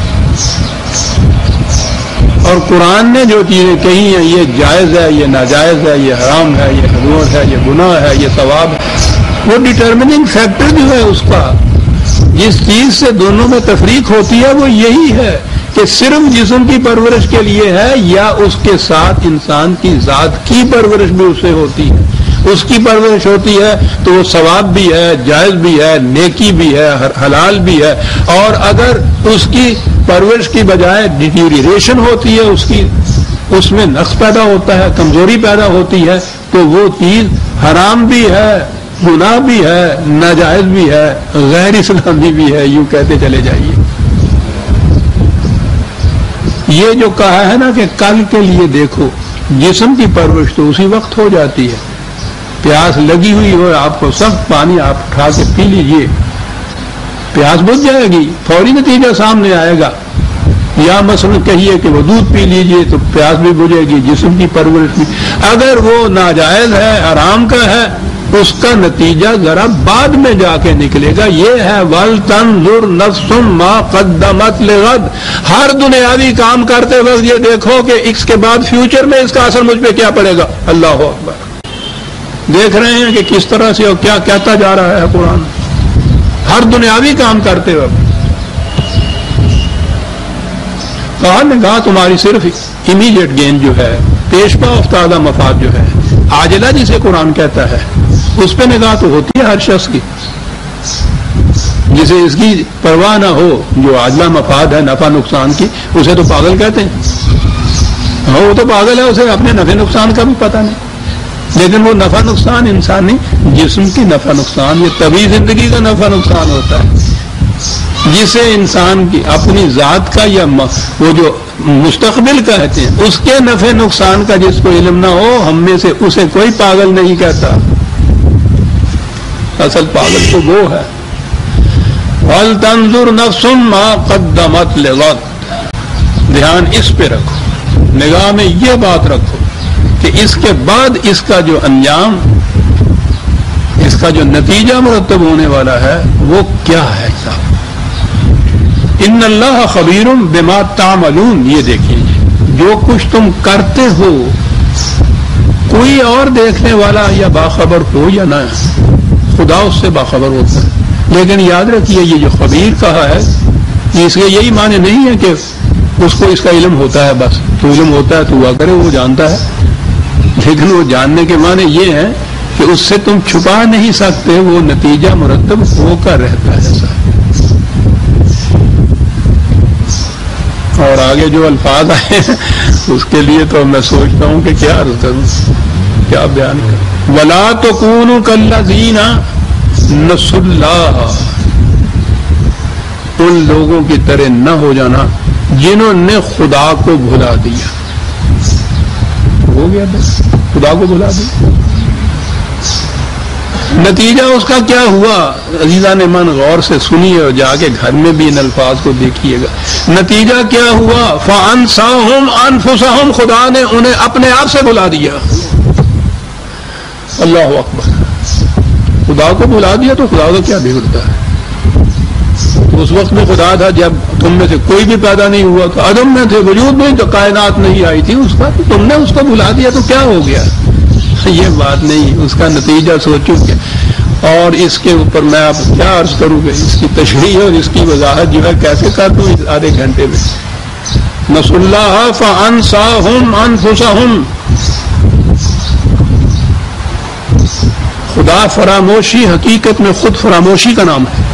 اور قرآن نے جو چیزیں کہی ہیں، یہ جائز ہے، یہ ناجائز ہے، یہ حرام ہے، یہ حضور ہے، یہ گناہ ہے، یہ ثواب ہے، وہ ڈٹرمننگ فیکٹر جو ہے اس کا جس چیز سے دونوں میں تفریق ہوتی ہے وہ یہی ہے کہ صرف جسم کی پرورش کے لیے ہے یا اس کے ساتھ انسان کی ذات کی پرورش بھی اس سے ہوتی ہے. اس کی پرورش ہوتی ہے تو وہ ثواب بھی ہے، جائز بھی ہے، نیکی بھی ہے، حلال بھی ہے. اور اگر اس کی پرورش کی بجائے ڈیٹیریشن ہوتی ہے، اس میں نقص پیدا ہوتا ہے، کمزوری پیدا ہوتی ہے، تو وہ چیز حرام بھی ہے، گناہ بھی ہے، ناجائز بھی ہے، غیر اسلامی بھی ہے. یوں کہتے چلے جائیے. یہ جو کہا ہے نا کہ کل کے لیے دیکھو، جسم کی پرورش تو اسی وقت ہو جاتی ہے. پیاس لگی ہوئی ہو، آپ کو سخت پانی آپ اٹھا کے پی لیجئے، پیاس بجھ جائے گی، فوری نتیجہ سامنے آئے گا. یا مثلا کہیے کہ وہ دودھ پی لیجئے تو پیاس بھی بجھے گی، جسم کی پرورش بھی. اگر وہ ناجائز ہے، حرام کا ہے، اس کا نتیجہ ذرا بعد میں جا کے نکلے گا. یہ ہے وَلْتَنْظُرْ نَفْسٌ مَا قَدَّمَتْ لِغَدٍ. ہر دنیاوی کام کرتے وقت یہ دیکھو کہ اس کے بعد فیوچر میں اس کا اثر مجھ پہ کیا پڑے گا. اللہ اکبر. دیکھ رہے ہیں کہ کس طرح سے اور کیا کہتا جا رہا ہے قرآن. ہر دنیاوی کام کرتے وقت کہا نگاہ تمہاری صرف امیڈیٹ گین جو ہے، پیش پا افتادہ مفاد جو ہے، عاجلہ جسے قرآن کہتا ہے، اس پہ نگاہ تو ہوتی ہے ہر شخص کی. جسے اس کی پرواہ نہ ہو، جو عاجلہ مفاد ہے نفع نقصان کی، اسے تو پاگل کہتے ہیں. ہاں وہ تو پاگل ہے، اسے اپنے نفع نقصان کا بھی پتہ نہیں. لیکن وہ نفع نقصان انسانی جسم کی نفع نقصان، یہ طبعی زندگی کا نفع نقصان ہوتا ہے. جسے انسان کی اپنی ذات کا یا وہ جو مستقبل کہتے ہیں اس کے نفع نقصان کا جس کو علم نہ ہو، ہم میں سے اسے کوئی پاگل نہیں کہتا. اصل پاگل تو وہ ہے. وَلْتَنْظُرْ نَفْسٌ مَا قَدَّمَتْ لِغَدٍ. دھیان اس پہ رکھو، نگاہ میں یہ بات رکھو کہ اس کے بعد اس کا جو انجام، اس کا جو نتیجہ مرتب ہونے والا ہے وہ کیا ہے. صاحب ان اللہ خبیر بما تعملون. یہ دیکھیں جو کچھ تم کرتے ہو، کوئی اور دیکھنے والا یا باخبر ہو یا نہ، خدا اس سے باخبر ہوتا ہے. لیکن یاد رکھیے یہ جو خبیر کہا ہے، اس کے یہی معنی نہیں ہے کہ اس کو اس کا علم ہوتا ہے، بس تو علم ہوتا ہے تو ہوا کرے، وہ جانتا ہے. لیکن وہ جاننے کے معنی یہ ہے کہ اس سے تم چھپا نہیں سکتے، وہ نتیجہ مرتب ہو کر رہتا ہے. اور آگے جو الفاظ آئے ہیں اس کے لیے تو میں سوچتا ہوں کہ کیا عرض کروں، کیا بیان کروں. وَلَا تَكُونُوا كَالَّذِينَ نَسُوا اللَّهَ. ان لوگوں کی طرح نہ ہو جانا جنہوں نے خدا کو بھلا دیا. ہو گیا بس، خدا کو بھلا دیا. نتیجہ اس کا کیا ہوا؟ عزیزان من غور سے سنیے اور جا کے گھر میں بھی ان الفاظ کو دیکھیے گا. نتیجہ کیا ہوا؟ فَأَنْسَاهُمْ أَنفُسَهُمْ. خدا نے انہیں اپنے آپ سے بھلا دیا. اللہ اکبر. خدا کو بھلا دیا تو خدا کا کیا بگڑتا ہے؟ اس وقت میں خدا تھا جب تم میں سے کوئی بھی پیدا نہیں ہوا، تو عدم میں تھے، وجود میں تو کائنات نہیں آئی تھی اس کا، تو تم نے اس کو بھلا دیا تو کیا ہو گیا؟ یہ بات نہیں، اس کا نتیجہ سوچو کہ. اور اس کے اوپر میں آپ کیا عرض کروں گا، اس کی تشریح اور اس کی وضاحت جو ہے کیسے کر دوں اس آدھے گھنٹے میں. نسوا اللہ فانساہم انفسہم. خدا فراموشی حقیقت میں خود فراموشی کا نام ہے.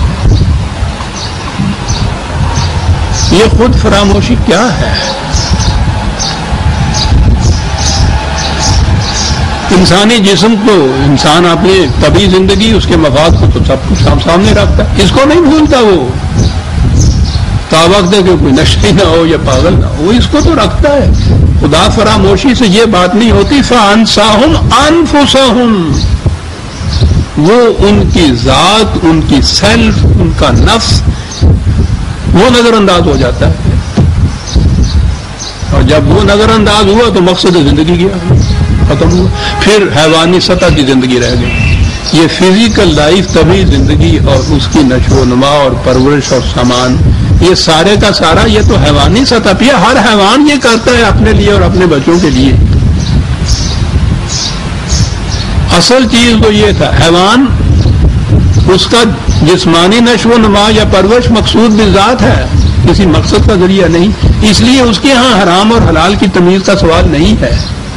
یہ خود فراموشی کیا ہے؟ انسانی جسم کو انسان اپنی طبعی زندگی، اس کے مفاد کو تو سب کچھ سامنے رکھتا ہے، اس کو نہیں بھولتا. وہ تا وقت ہے کہ کوئی نشے نہ ہو یا پاگل نہ ہو، اس کو تو رکھتا ہے. خدا فراموشی سے یہ بات نہیں ہوتی. فَأَنْسَاهُمْ أَنفُسَهُمْ. وہ ان کی ذات، ان کی سیلف، ان کا نفس وہ نظر انداز ہو جاتا ہے. اور جب وہ نظر انداز ہوا تو مقصد زندگی گیا، ختم ہوا. پھر حیوانی سطح کی زندگی رہ گئی. یہ فزیکل لائف طبعی زندگی اور اس کی نشو و نما اور پرورش اور سامان، یہ سارے کا سارا یہ تو حیوانی سطح پہ. ہر حیوان یہ کرتا ہے اپنے لیے اور اپنے بچوں کے لیے. اصل چیز تو یہ تھا، حیوان اس کا جسمانی نشو و نما یا پرورش مقصود بالذات ہے، کسی مقصد کا ذریعہ نہیں، اس لیے اس کے ہاں حرام اور حلال کی تمیز کا سوال نہیں ہے۔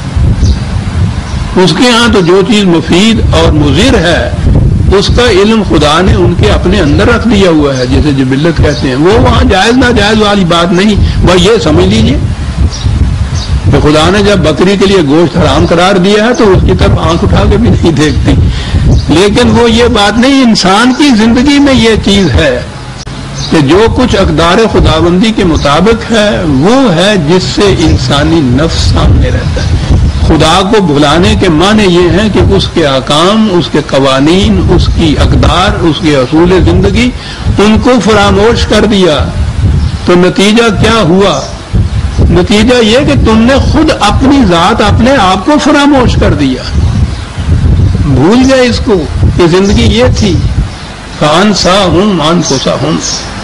اس کے ہاں تو جو چیز مفید اور مضر ہے اس کا علم خدا نے ان کے اپنے اندر رکھ دیا ہوا ہے، جیسے جبلت کہتے ہیں، وہ وہاں جائز ناجائز والی بات نہیں۔ وہ یہ سمجھ لیجئے کہ خدا نے جب بکری کے لیے گوشت حرام قرار دیا ہے تو اس کی طرف آنکھ اٹھا کے بھی نہیں دیکھتی، لیکن وہ یہ بات نہیں، انسان کی زندگی میں یہ چیز ہے کہ جو کچھ اقدار خداوندی کے مطابق ہے وہ ہے جس سے انسانی نفس سامنے رہتا ہے۔ خدا کو بھلانے کے معنی یہ ہیں کہ اس کے احکام، اس کے قوانین، اس کی اقدار، اس کے اصول زندگی، ان کو فراموش کر دیا تو نتیجہ کیا ہوا؟ نتیجہ یہ کہ تم نے خود اپنی ذات، اپنے آپ کو فراموش کر دیا، بھول گئے اس کو کہ زندگی یہ تھی۔ فَأَنْسَاهُمْ أَنفُسَهُمْ۔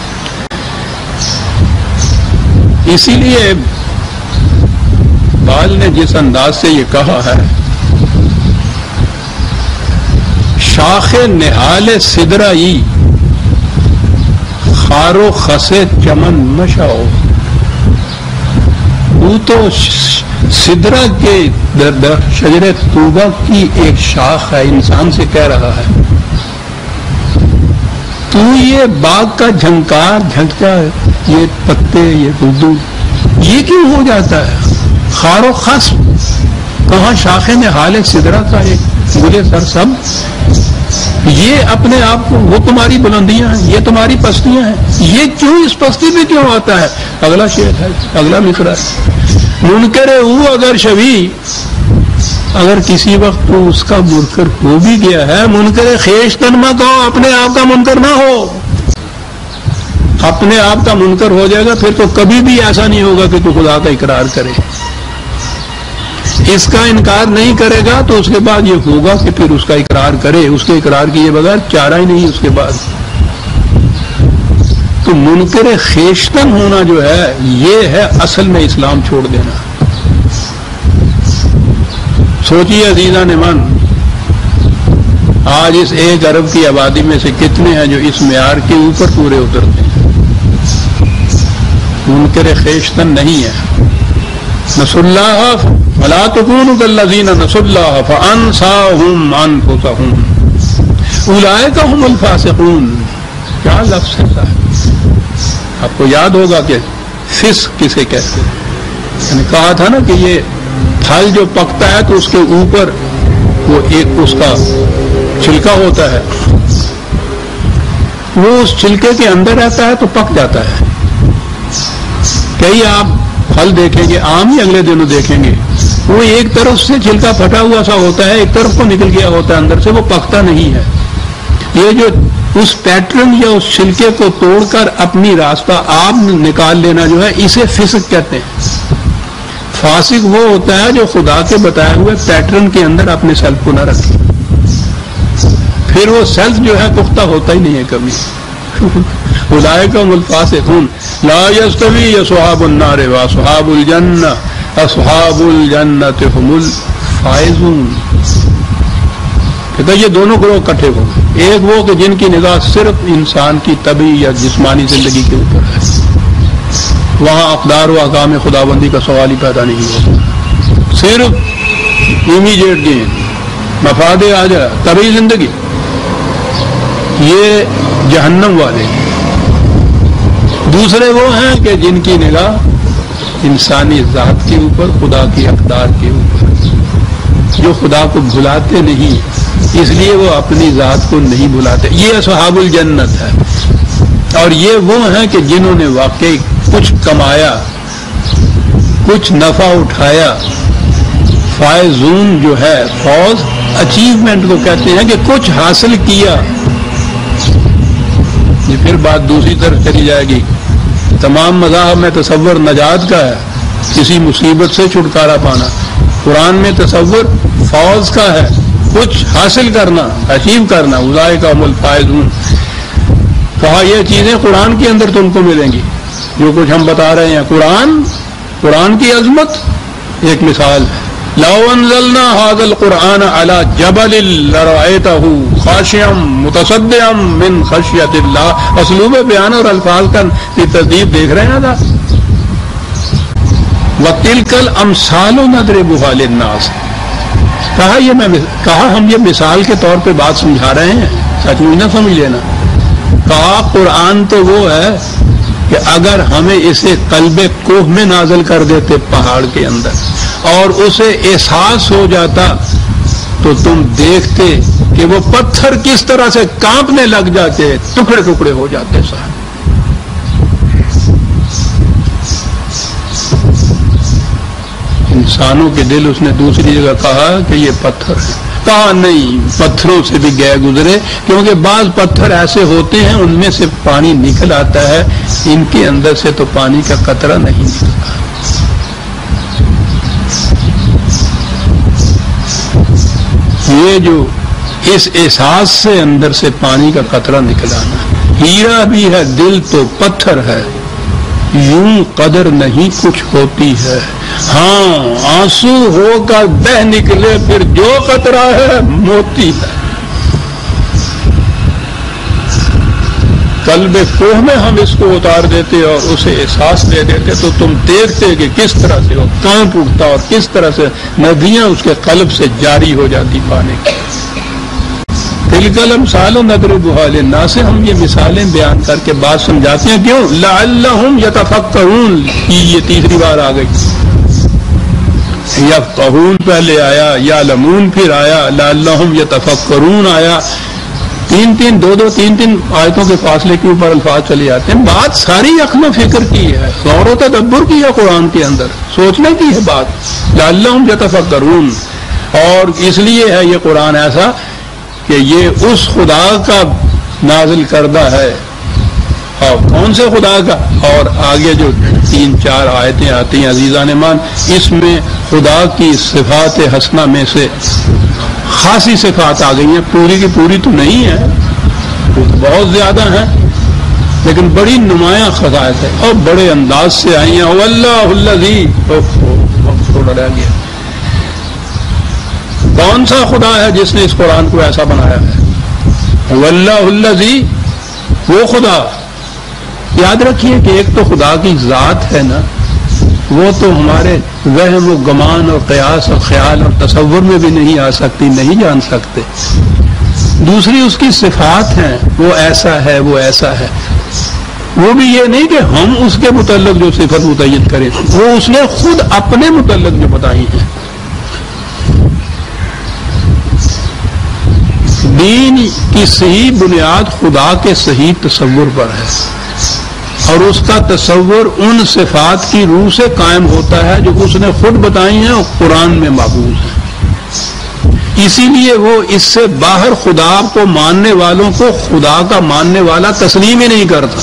اسی لیے بال نے جس انداز سے یہ کہا ہے، شاخ نہال سدرائی خارو خسے چمن مشاؤ، وہ تو سدرا کے شجر طوبہ کی ایک شاخ ہے، انسان سے کہہ رہا ہے تو یہ باغ کا جھنکار جھنکتا ہے، یہ پتے، یہ خوشبو، یہ کیوں ہو جاتا ہے؟ خار و خس کہاں شاخ نہال سدرا کا ایک گلے سرسب، یہ اپنے آپ کو، وہ تمہاری بلندیاں ہیں، یہ تمہاری پستیاں ہیں، یہ کیوں اس پستی پہ کیوں آتا ہے؟ اگلا شعر ہے، اگلا مصرع ہے، منکر او اگر شوی، اگر کسی وقت تو اس کا منکر ہو بھی گیا ہے، منکر خیش تن مت ہو، اپنے آپ کا منکر نہ ہو، اپنے آپ کا منکر ہو جائے گا پھر تو کبھی بھی ایسا نہیں ہوگا کہ تو خدا کا اقرار کرے، اس کا انکار نہیں کرے گا تو اس کے بعد یہ ہوگا کہ پھر اس کا اقرار کرے، اس کے اقرار کیے بغیر چارہ ہی نہیں اس کے بعد۔ تو منکر خیشتن ہونا جو ہے یہ ہے اصل میں اسلام چھوڑ دینا۔ سوچیے عزیزان من، آج اس 1 ارب کی آبادی میں سے کتنے ہیں جو اس معیار کے اوپر پورے اترتے ہیں؟ منکر خیشتن نہیں ہے۔ نسوا اللہ ولا تکونوا کالذین نسوا اللہ فانساہم انفسہم اولئک هم الفاسقون۔ کیا لفظ ہے؟ آپ کو یاد ہوگا کہ فسق کسے کہتے ہیں؟ میں نے کہا تھا نا کہ یہ پھل جو پکتا ہے تو اس کے اوپر وہ ایک اس کا چھلکا ہوتا ہے، وہ اس چھلکے کے اندر رہتا ہے تو پک جاتا ہے۔ کئی آپ پھل دیکھیں گے، آم ہی اگلے دنوں دیکھیں گے، وہ ایک طرف سے چھلکا پھٹا ہوا سا ہوتا ہے، ایک طرف کو نکل گیا ہوتا ہے اندر سے، وہ پکتا نہیں ہے۔ یہ جو اس پیٹرن یا اس چھلکے کو توڑ کر اپنی راستہ آپ نکال لینا جو ہے اسے فسق کہتے ہیں۔ فاسق وہ ہوتا ہے جو خدا کے بتائے ہوئے پیٹرن کے اندر اپنے سیلف کو نہ رکھے، پھر وہ سیلف جو ہے پختہ ہوتا ہی نہیں ہے کبھی۔ اولئک هم الفاسقون لا یستوی اصحاب النار واصحاب الجنہ اصحاب الجنۃ هم الفائزون۔ کہتا یہ دونوں گروہ اکٹھے ہوں، ایک وہ کہ جن کی نگاہ صرف انسان کی طبعی یا جسمانی زندگی کے اوپر ہے، وہاں اقدار و احکام خداوندی کا سوال ہی پیدا نہیں ہوتا، صرف امیجیٹ گین، مفاد آ جائے، طبعی زندگی، یہ جہنم والے۔ دوسرے وہ ہیں کہ جن کی نگاہ انسانی ذات کے اوپر، خدا کی اقدار کے اوپر، جو خدا کو بھلاتے نہیں، اس لیے وہ اپنی ذات کو نہیں بھلاتے، یہ اصحاب الجنت ہے۔ اور یہ وہ ہیں کہ جنہوں نے واقعی کچھ کمایا، کچھ نفع اٹھایا۔ فائزون جو ہے، فوز اچیومنٹ کو کہتے ہیں کہ کچھ حاصل کیا۔ یہ پھر بات دوسری طرف چلی جائے گی، تمام مذاہب میں تصور نجات کا ہے، کسی مصیبت سے چھٹکارا پانا، قرآن میں تصور فوز کا ہے، کچھ حاصل کرنا، اچیو کرنا۔ اولئک هم الفائزون، کہا یہ چیزیں قرآن کے اندر تم کو ملیں گی، جو کچھ ہم بتا رہے ہیں۔ قرآن کی عظمت ایک مثال ہے، لو انزلنا هذا القرآن على جبل لرأيته خاشعا متصدعا من خشیت اللہ. اسلوب بیان اور الفاظ کا ترتیب دیکھ رہے ہیں نا. وَتِلْكَ الْأَمْثَالُ نَضْرِبُهَا لِلنَّاسِ. کہا ہم یہ مثال کے طور پہ بات سمجھا رہے ہیں, سچ مجھ نہ سمجھ لینا. کہا قرآن تو وہ ہے کہ اگر ہمیں اسے قلب کوہ میں نازل کر دیتے پہاڑ کے اندر اور اسے احساس ہو جاتا تو تم دیکھتے کہ وہ پتھر کس طرح سے کانپنے لگ جاتے, ٹکڑے ٹکڑے ہو جاتے سارے. انسانوں کے دل اس نے دوسری جگہ کہا کہ یہ پتھر ہے. کہا نہیں, پتھروں سے بھی گئے گزرے, کیونکہ بعض پتھر ایسے ہوتے ہیں ان میں سے پانی نکل آتا ہے, ان کے اندر سے تو پانی کا قطرہ نہیں نکلتا. یہ جو اس احساس سے اندر سے پانی کا قطرہ نکلانا, ہیرا بھی ہے دل تو پتھر ہے, یوں قدر نہیں کچھ ہوتی ہے. ہاں آنسو ہو کر بہ نکلے پھر جو قطرہ ہے موتی ہے. قلب کوہ میں ہم اس کو اتار دیتے اور اسے احساس دے دیتے تو تم دیکھتے کہ کس طرح سے وہ کانپ اٹھتا اور کس طرح سے ندیاں اس کے قلب سے جاری ہو جاتی پانے کی. تلک الامثال نضربها للناس. ہم یہ مثالیں بیان کر کے بات سمجھاتے ہیں. کیوں؟ لعلہم یتفکرون. یہ تیسری بار آ گئی. یفقہون پہلے آیا, یعلمون پھر آیا, لعلہم یتفکرون آیا. تین آیتوں کے فاصلے کے اوپر الفاظ چلے جاتے ہیں. بات ساری عقل و فکر کی ہے, غور و تدبر کی ہے, قرآن کے اندر سوچنے کی ہے بات. لعلہم یتفکرون. اور اس لیے ہے یہ قرآن ایسا کہ یہ اس خدا کا نازل کردہ ہے. اور کون سے خدا کا؟ اور آگے جو 3-4 آیتیں آتی ہیں عزیزان مان, اس میں خدا کی صفات حسنہ میں سے خاصی صفات آ گئی ہیں. پوری کی پوری تو نہیں ہے, بہت زیادہ ہیں, لیکن بڑی نمایاں خصائص ہے اور بڑے انداز سے آئی ہیں. واللہ الذی, تھوڑا رہ گیا, کون سا خدا ہے جس نے اس قرآن کو ایسا بنایا ہے؟ واللہ الذی, وہ خدا. یاد رکھیے کہ ایک تو خدا کی ذات ہے نا, وہ تو ہمارے وہم و گمان اور قیاس اور خیال اور تصور میں بھی نہیں آ سکتی, نہیں جان سکتے. دوسری اس کی صفات ہیں, وہ ایسا ہے, وہ ایسا ہے. وہ بھی یہ نہیں کہ ہم اس کے متعلق جو صفت متعین کریں, وہ اس نے خود اپنے متعلق جو بتائی ہیں. دین کی صحیح بنیاد خدا کے صحیح تصور پر ہے, اور اس کا تصور ان صفات کی روح سے قائم ہوتا ہے جو اس نے خود بتائی ہیں اور قرآن میں محفوظ ہیں. اسی لیے وہ اس سے باہر خدا کو ماننے والوں کو خدا کا ماننے والا تسلیم ہی نہیں کرتا.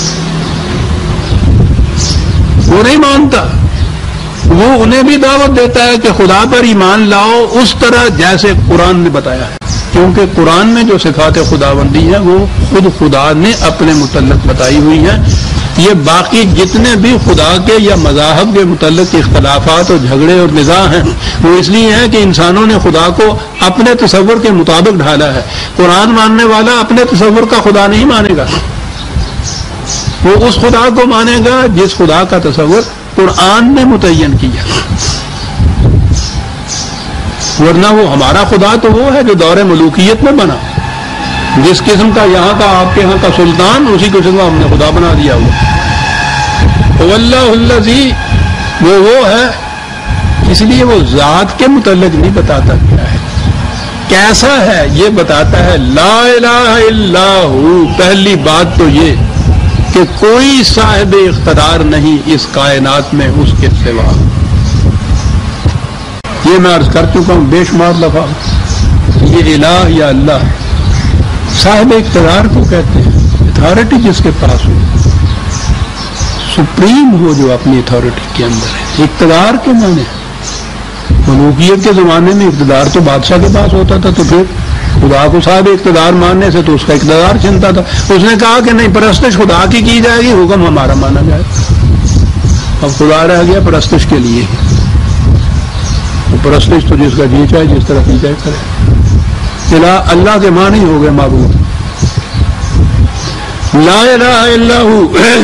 وہ نہیں مانتا. وہ انہیں بھی دعوت دیتا ہے کہ خدا پر ایمان لاؤ اس طرح جیسے قرآن نے بتایا ہے, کیونکہ قرآن میں جو صفات خداوندی ہیں وہ خود خدا نے اپنے متعلق بتائی ہوئی ہیں. یہ باقی جتنے بھی خدا کے یا مذاہب کے متعلق اختلافات اور جھگڑے اور نزاع ہیں وہ اس لیے ہیں کہ انسانوں نے خدا کو اپنے تصور کے مطابق ڈھالا ہے. قرآن ماننے والا اپنے تصور کا خدا نہیں مانے گا, وہ اس خدا کو مانے گا جس خدا کا تصور قرآن نے متعین کیا. ورنہ وہ ہمارا خدا تو وہ ہے جو دور ملوکیت میں بنا, جس قسم کا یہاں کا آپ کے یہاں کا سلطان اسی قسم کا ہم نے خدا بنا دیا ہوا. واللہ الذی, وہ ہے. اس لیے وہ ذات کے متعلق نہیں بتاتا کیا ہے, کیسا ہے, یہ بتاتا ہے لا الہ الا ہو. پہلی بات تو یہ کہ کوئی صاحب اقتدار نہیں اس کائنات میں اس کے سوا. یہ میں عرض کر چکا ہوں بے شمار دفعہ. یہ الہ یا اللہ صاحب اقتدار کو کہتے ہیں, اتھارٹی جس کے پاس ہو, سپریم ہو جو اپنی اتھارٹی کے اندر ہے. اقتدار کے معنی ملوکیت کے زمانے میں اقتدار تو بادشاہ کے پاس ہوتا تھا, تو پھر خدا کو صاحب اقتدار ماننے سے تو اس کا اقتدار چھنتا تھا. اس نے کہا کہ نہیں, پرستش خدا کی جائے گی, حکم ہمارا مانا جائے. اب خدا رہ گیا پرستش کے لیے. پرستش تو جس کا جی چاہے جس طرح جی چاہے کرے. اللہ کے معنی ہو گئے معبود. لا الہ الا ہو.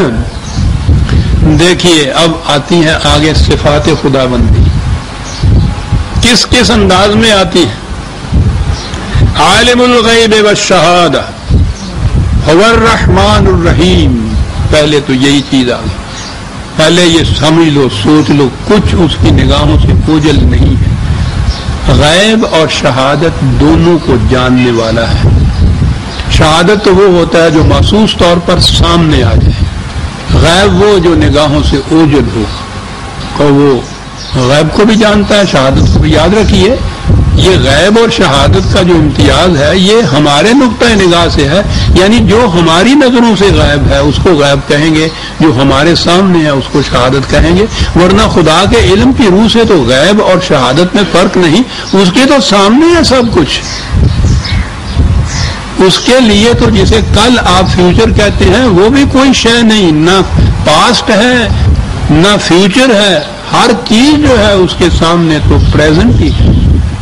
دیکھیے اب آتی ہے آگے صفات خدا بندی. کس کس انداز میں آتی ہے؟ عالم الغیب والشہادہ هو الرحمن الرحیم. پہلے تو یہی چیز آ گئی. پہلے یہ سمجھ لو، سوچ لو، کچھ اس کی نگاہوں سے اوجھل نہیں ہے. غیب اور شہادت دونوں کو جاننے والا ہے. شہادت تو وہ ہوتا ہے جو محسوس طور پر سامنے آ جائے. غیب وہ جو نگاہوں سے اوجھل ہو. وہ غیب کو بھی جانتا ہے، شہادت کو بھی. یاد رکھیے یہ غیب اور شہادت کا جو امتیاز ہے یہ ہمارے نقطۂ نگاہ سے ہے، یعنی جو ہماری نظروں سے غیب ہے اس کو غیب کہیں گے، جو ہمارے سامنے ہے اس کو شہادت کہیں گے. ورنہ خدا کے علم کی روح سے تو غیب اور شہادت میں فرق نہیں، اس کے تو سامنے ہے سب کچھ. اس کے لیے تو جسے کل آپ فیوچر کہتے ہیں وہ بھی کوئی شے نہیں، نہ پاسٹ ہے نہ فیوچر ہے. ہر چیز جو ہے اس کے سامنے تو پریزنٹ ہی ہے.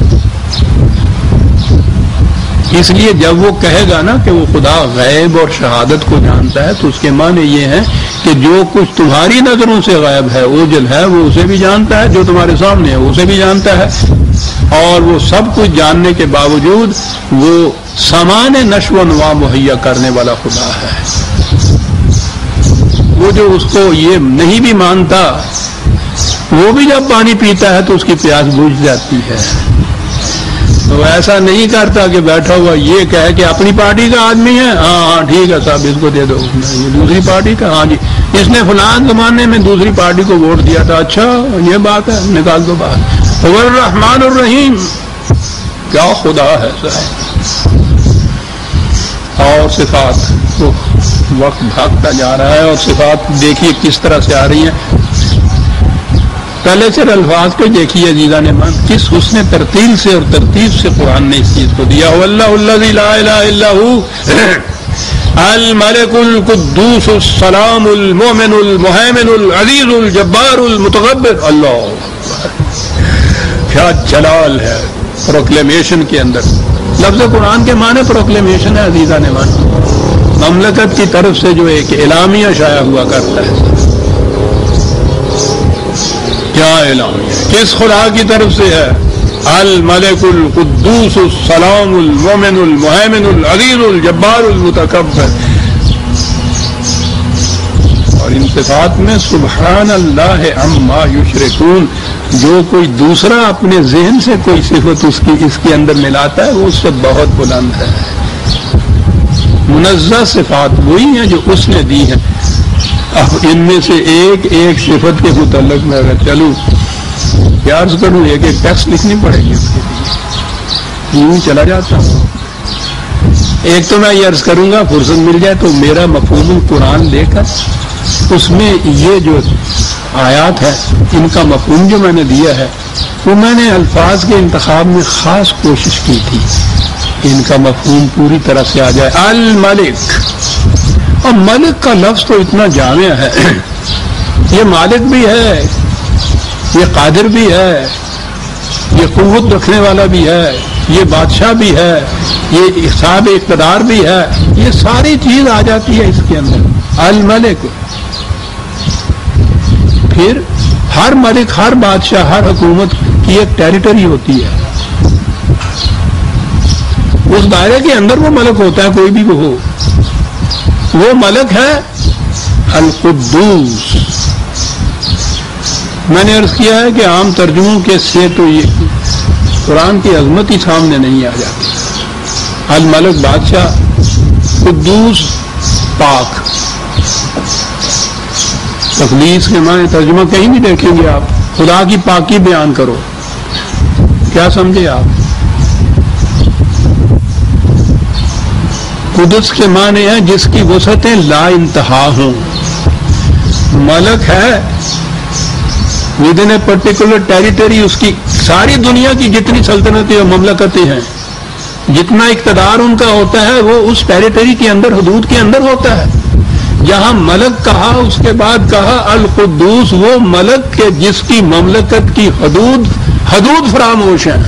اس لیے جب وہ کہے گا نا کہ وہ خدا غیب اور شہادت کو جانتا ہے تو اس کے معنی یہ ہے کہ جو کچھ تمہاری نظروں سے غیب ہے، اوجھل ہے، وہ اسے بھی جانتا ہے، جو تمہارے سامنے ہے اسے بھی جانتا ہے. اور وہ سب کچھ جاننے کے باوجود وہ سامان نشو و نما مہیا کرنے والا خدا ہے. وہ جو اس کو یہ نہیں بھی مانتا وہ بھی جب پانی پیتا ہے تو اس کی پیاس بجھ جاتی ہے. تو ایسا نہیں کرتا کہ بیٹھا ہوا یہ کہے کہ اپنی پارٹی کا آدمی ہے، ہاں ٹھیک ہے صاحب اس کو دے دو. یہ دوسری پارٹی کا، ہاں جی اس نے فلاں زمانے میں دوسری پارٹی کو ووٹ دیا تھا، اچھا یہ بات ہے، نکال دو باہر. هو الرحمن الرحیم. کیا خدا ہے صاحب. اور صفات تو وقت بھاگتا جا رہا ہے، اور صفات دیکھیے کس طرح سے آ رہی ہیں. پہلے سے الفاظ کو دیکھیے عزیزان من، کس حسن ترتیل سے اور ترتیب سے قرآن نے اس چیز کو دیا. واللہ الذی لا الہ الا ہو الملک القدوس السلام المؤمن المہیمن العزیز الجبار المتغبر. اللہ کیا جلال ہے پروکلیمیشن کے اندر. لفظ قرآن کے معنی پروکلیمیشن ہے عزیزان من. مملکت کی طرف سے جو ایک اعلامیہ شائع ہوا کرتا ہے. کیا اعلامیہ؟ کس خدا کی طرف سے ہے؟ الملک القدوس السلام المؤمن المہیمن العزیز الجبار المتکبر. اور ان صفات میں سبحان اللہ عما یشرکون. جو کوئی دوسرا اپنے ذہن سے کوئی صفت اس کے اندر ملاتا ہے وہ اس سے بہت بلند ہے. منزہ صفات وہی ہیں جو اس نے دی ہیں. اب ان میں سے ایک ایک صفت کے متعلق میں اگر چلوں عرض کروں ایک ایک ٹیکسٹ لکھنی پڑے گی اس کے لیے، یوں چلا جاتا ہوں. ایک تو میں یہ عرض کروں گا فرصت مل جائے تو میرا مفہوم القرآن لے کر اس میں یہ جو آیات ہے ان کا مفہوم جو میں نے دیا ہے وہ میں نے الفاظ کے انتخاب میں خاص کوشش کی تھی ان کا مفہوم پوری طرح سے آ جائے. الملک. اور ملک کا لفظ تو اتنا جامع ہے. یہ مالک بھی ہے، یہ قادر بھی ہے، یہ قوت رکھنے والا بھی ہے، یہ بادشاہ بھی ہے، یہ صاحب اقتدار بھی ہے. یہ ساری چیز آ جاتی ہے اس کے اندر. الملک. پھر ہر ملک، ہر بادشاہ، ہر حکومت کی ایک ٹیریٹری ہوتی ہے. اس دائرے کے اندر وہ ملک ہوتا ہے، کوئی بھی وہ ہو. وہ ملک ہے القدوس. میں نے عرض کیا ہے کہ عام ترجموں کے سے تو یہ قرآن کی عظمت ہی سامنے نہیں آ جاتی. الملک بادشاہ، قدوس پاک. تقدیس کے معنی ترجمہ کہیں بھی دیکھیں گے آپ، خدا کی پاکی بیان کرو. کیا سمجھے آپ؟ قدس کے معنی ہے جس کی وسعتیں لا انتہا ہوں. ملک ہے within a particular territory. اس کی ساری دنیا کی جتنی سلطنتیں اور مملکتیں ہیں، جتنا اقتدار ان کا ہوتا ہے وہ اس ٹیریٹری کے اندر، حدود کے اندر ہوتا ہے. جہاں ملک کہا اس کے بعد کہا القدوس. وہ ملک کے جس کی مملکت کی حدود حدود فراموش ہیں.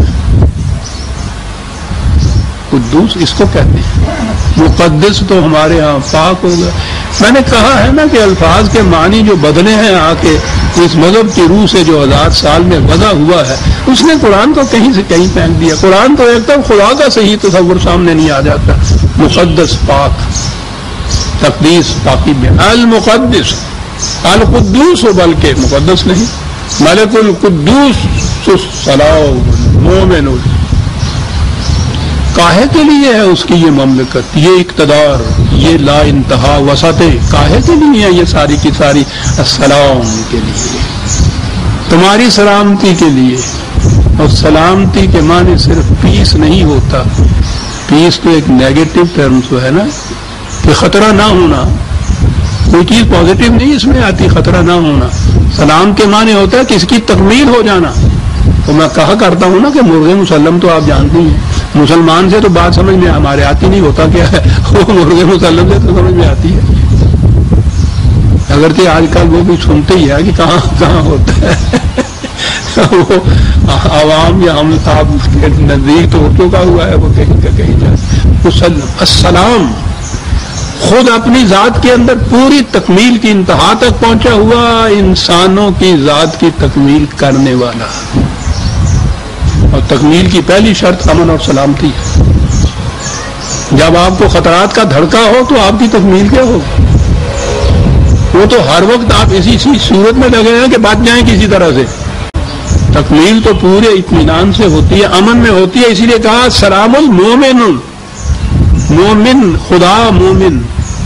قدوس اس کو کہتے ہیں. مقدس تو ہمارے ہاں پاک ہوگا. میں نے کہا ہے نا کہ الفاظ کے معنی جو بدلے ہیں آ کے اس مذہب کی روح سے جو 1000 سال میں وضع ہوا ہے, اس نے قرآن کو کہیں سے کہیں پھینک دیا. قرآن تو ایک دم خدا کا صحیح تصور سامنے نہیں آ جاتا. مقدس پاک, تقدیس پاکی بیان. المقدس القدوس ہو, بلکہ مقدس نہیں. ملک القدوس السلام المؤمن. کاہے کے لیے ہے اس کی یہ مملکت, یہ اقتدار, یہ لا انتہا وسعتیں کاہے کے لیے ہے یہ ساری کی ساری؟ السلام کے لیے, تمہاری سلامتی کے لیے. اور سلامتی کے معنی صرف پیس نہیں ہوتا. پیس تو ایک نیگیٹو ٹرم تو ہے نا, کہ خطرہ نہ ہونا. کوئی چیز پازیٹو نہیں اس میں آتی, خطرہ نہ ہونا. سلام کے معنی ہوتا ہے کہ اس کی تکمیل ہو جانا. تو میں کہا کرتا ہوں نا کہ مرغ مسلم تو آپ جانتے ہیں, مسلمان سے تو بات سمجھ میں ہمارے آتی نہیں. ہوتا کیا ہے, وہ مرغ مسلم سے تو سمجھ میں آتی ہے. اگرچہ آج کل وہ بھی سنتے ہی ہے کہ کہاں کہاں ہوتا ہے. وہ عوام یا ہم آپ کے نزدیک تو چکا ہوا ہے, وہ کہیں کا کہیں جائے. السلام خود اپنی ذات کے اندر پوری تکمیل کی انتہا تک پہنچا ہوا, انسانوں کی ذات کی تکمیل کرنے والا. اور تکمیل کی پہلی شرط امن اور سلامتی ہے. جب آپ کو خطرات کا دھڑکا ہو تو آپ کی تکمیل کیا ہو؟ وہ تو ہر وقت آپ اسی صورت میں لگے ہیں کہ بچ جائیں کسی طرح سے. تکمیل تو پورے اطمینان سے ہوتی ہے, امن میں ہوتی ہے. اسی لیے کہا سلام المومن. مومن خدا, مومن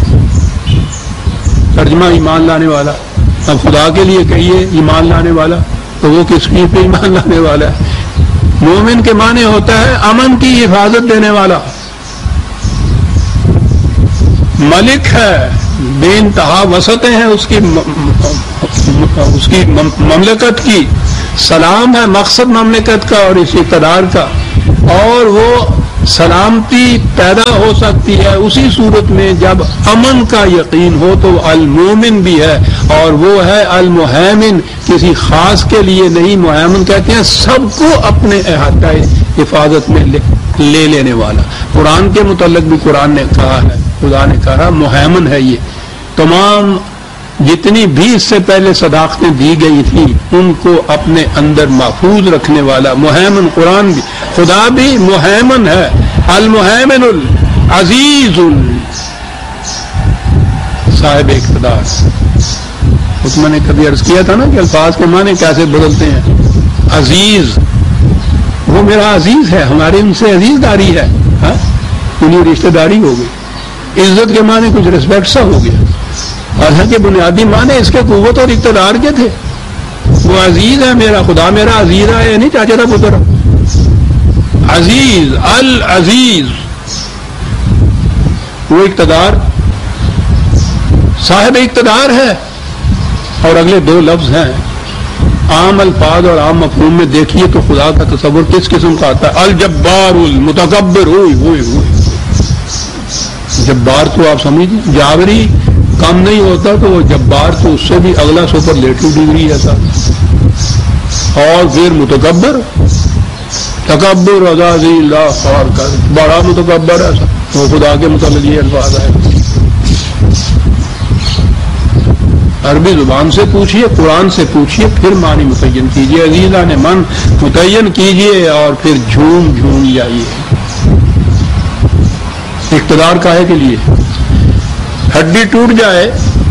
ترجمہ ایمان لانے والا. اب خدا کے لیے کہیے ایمان لانے والا, تو وہ کس چیز پہ ایمان لانے والا ہے؟ مومن کے معنی ہوتا ہے امن کی حفاظت دینے والا. ملک ہے, بے انتہا وسعتیں ہیں اس کی مملکت کی. سلام ہے مقصد مملکت کا اور اس اقتدار کا. اور وہ سلامتی پیدا ہو سکتی ہے اسی صورت میں جب امن کا یقین ہو. تو المومن بھی ہے اور وہ ہے المہیمن, کسی خاص کے لیے نہیں. مہیمن کہتے ہیں سب کو اپنے احاطہ حفاظت میں لے لینے والا. قرآن کے متعلق بھی قرآن نے کہا ہے, خدا نے کہا مہیمن ہے یہ. تمام جتنی بھی اس سے پہلے صداقتیں دی گئی تھیں ان کو اپنے اندر محفوظ رکھنے والا. مہیمن قرآن بھی, خدا بھی مہیمن ہے. المہیمن العزیز صاحب اقتدار. اس میں نے کبھی عرض کیا تھا نا کہ الفاظ کے معنی کیسے بدلتے ہیں. عزیز, وہ میرا عزیز ہے, ہماری ان سے عزیز داری ہے, انہیں رشتہ داری ہو گئی. عزت کے معنی کچھ ریسپیکٹ سا ہو گیا. حالانکہ بنیادی معنی اس کے قوت اور اقتدار کے تھے. وہ عزیز ہے میرا, خدا میرا عزیز ہے, نہیں چاچا تھا پتر. عزیز العزیز, وہ اقتدار, صاحب اقتدار ہے. اور اگلے دو لفظ ہیں عام الفاظ اور عام مفہوم میں دیکھیے تو خدا کا تصور کس قسم کا آتا ہے. الجبار المتکبر. ہوئی جبار تو آپ سمجھیں جابری کم نہیں ہوتا, تو وہ جبار تو اس سے بھی اگلا سپرلیٹو ڈگری ہے صاحب. اور پھر متکبر, تکبر عزازی اللہ خار کر, بڑا متکبر ہے سب. وہ خدا کے متعلق یہ الفاظ ہے. عربی زبان سے پوچھئے, قرآن سے پوچھئے, پھر معنی متعین کیجئے. عزیزہ نے من متعین کیجئے اور پھر جھوم جائیے. اقتدار کاہے کے لیے؟ ہڈی ٹوٹ جائے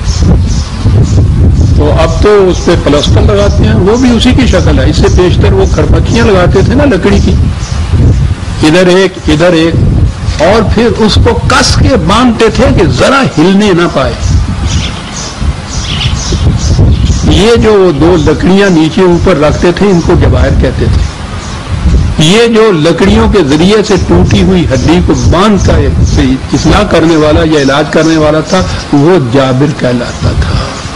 تو اب تو اس پہ پلسٹر لگاتے ہیں, وہ بھی اسی کی شکل ہے. اس سے بیشتر وہ کھڑپچیاں لگاتے تھے نا لکڑی کی, ادھر ایک ادھر ایک, اور پھر اس کو کس کے باندھتے تھے کہ ذرا ہلنے نہ پائے. یہ جو دو لکڑیاں نیچے اوپر رکھتے تھے ان کو جواہر کہتے تھے. یہ جو لکڑیوں کے ذریعے سے ٹوٹی ہوئی ہڈی کو باندھ کر اصلاح کرنے والا یا علاج کرنے والا تھا وہ جابر کہلاتا تھا.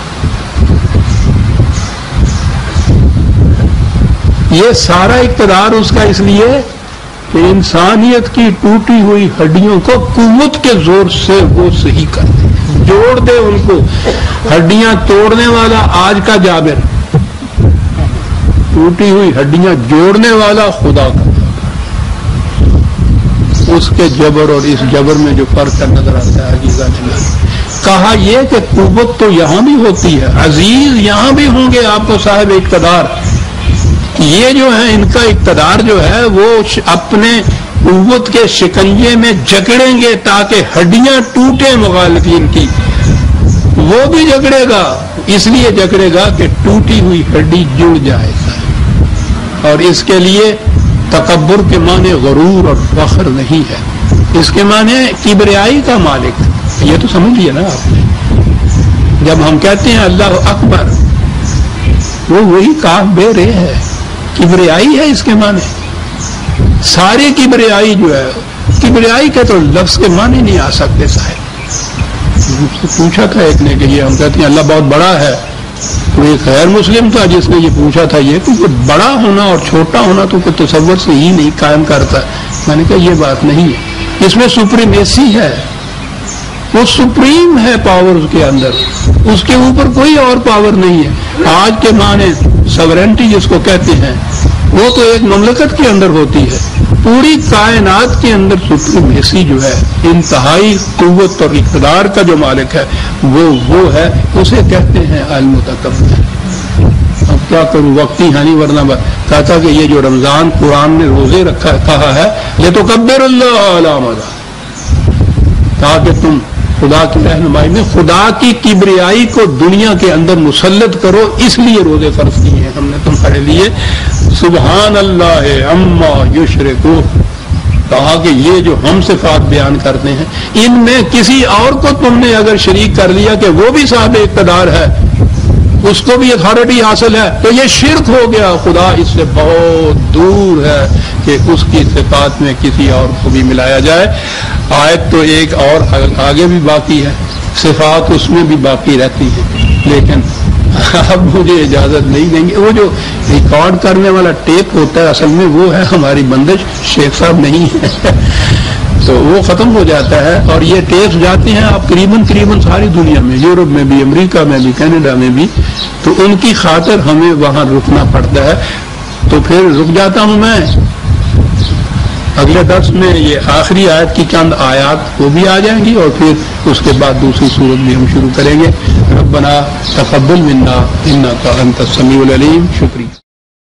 یہ سارا اقتدار اس کا اس لیے کہ انسانیت کی ٹوٹی ہوئی ہڈیوں کو قوت کے زور سے وہ صحیح کر دے, جوڑ دے ان کو. ہڈیاں توڑنے والا آج کا جابر, ٹوٹی ہوئی ہڈیاں جوڑنے والا خدا کا، اس کے جبر اور اس جبر میں جو فرق نظر آتا ہے عزیزان اللہ۔ کہا یہ کہ قوت تو یہاں بھی ہوتی ہے، عزیز یہاں بھی ہوں گے آپ کو صاحب اقتدار، یہ جو ہے ان کا اقتدار جو ہے وہ اپنے قوت کے شکنجے میں جکڑیں گے تاکہ ہڈیاں ٹوٹے مخالفین کی، وہ بھی جکڑے گا، اس لیے جکڑے گا کہ ٹوٹی ہوئی ہڈی جڑ جائے گا، اور اس کے لیے تکبر کے معنی غرور اور فخر نہیں ہے، اس کے معنی کبریائی کا مالک، یہ تو سمجھ لیا نا آپ نے۔ جب ہم کہتے ہیں اللہ اکبر، وہ وہی کاف بے رے ہے، کبریائی ہے اس کے معنی، سارے کبریائی جو ہے، کبریائی کے تو لفظ کے معنی نہیں آ سکتے صاحب۔ مجھ سے پوچھا تھا ایک نے کہ یہ ہم کہتے ہیں اللہ بہت بڑا ہے، تو ایک غیر مسلم تھا جس نے یہ پوچھا تھا یہ کہ بڑا ہونا اور چھوٹا ہونا تو کوئی تصور سے ہی نہیں قائم کرتا۔ میں نے کہا یہ بات نہیں ہے، اس میں سپریمیسی ہے، وہ سپریم ہے پاور اس کے اندر، اس کے اوپر کوئی اور پاور نہیں ہے۔ آج کے معنی سورینٹی جس کو کہتے ہیں، وہ تو ایک مملکت کے اندر ہوتی ہے، پوری کائنات کے اندر سپریمیسی جو ہے، انتہائی قوت اور اقتدار کا جو مالک ہے وہ ہے، اسے کہتے ہیں المتکبر۔ اب کیا کروں، وقتی ہانی ورنہ کہتا کہ یہ جو رمضان قرآن نے روزے رکھا کہا ہے لتکبر اللہ علی ما ہداکم، تاکہ تم خدا کی رہنمائی میں خدا کی کبریائی کو دنیا کے اندر مسلط کرو، اس لیے روزے فرض کیے ہیں ہم نے تمہارے لیے۔ سبحان اللہ عما یشرکون، کہا کہ یہ جو ہم صفات بیان کرتے ہیں ان میں کسی اور کو تم نے اگر شریک کر لیا کہ وہ بھی صاحب اقتدار ہے، اس کو بھی اتھارٹی حاصل ہے، تو یہ شرک ہو گیا۔ خدا اس سے بہت دور ہے کہ اس کی صفات میں کسی اور کو بھی ملایا جائے۔ آیت تو ایک اور آگے بھی باقی ہے، صفات اس میں بھی باقی رہتی ہیں، لیکن اب مجھے اجازت نہیں دیں گے۔ وہ جو ریکارڈ کرنے والا ٹیپ ہوتا ہے اصل میں وہ ہے ہماری بندش، شیخ صاحب نہیں ہے تو وہ ختم ہو جاتا ہے، اور یہ ٹیپس جاتے ہیں آپ قریباً ساری دنیا میں، یورپ میں بھی، امریکہ میں بھی، کینیڈا میں بھی، تو ان کی خاطر ہمیں وہاں رکنا پڑتا ہے۔ تو پھر رک جاتا ہوں میں، اگلے درس میں یہ آخری آیت کی چند آیات وہ بھی آ جائیں گی، اور پھر اس کے بعد دوسری صورت بھی ہم شروع کریں گے۔ ربنا تقبل منا انک انت السمیع العلیم۔ شکریہ۔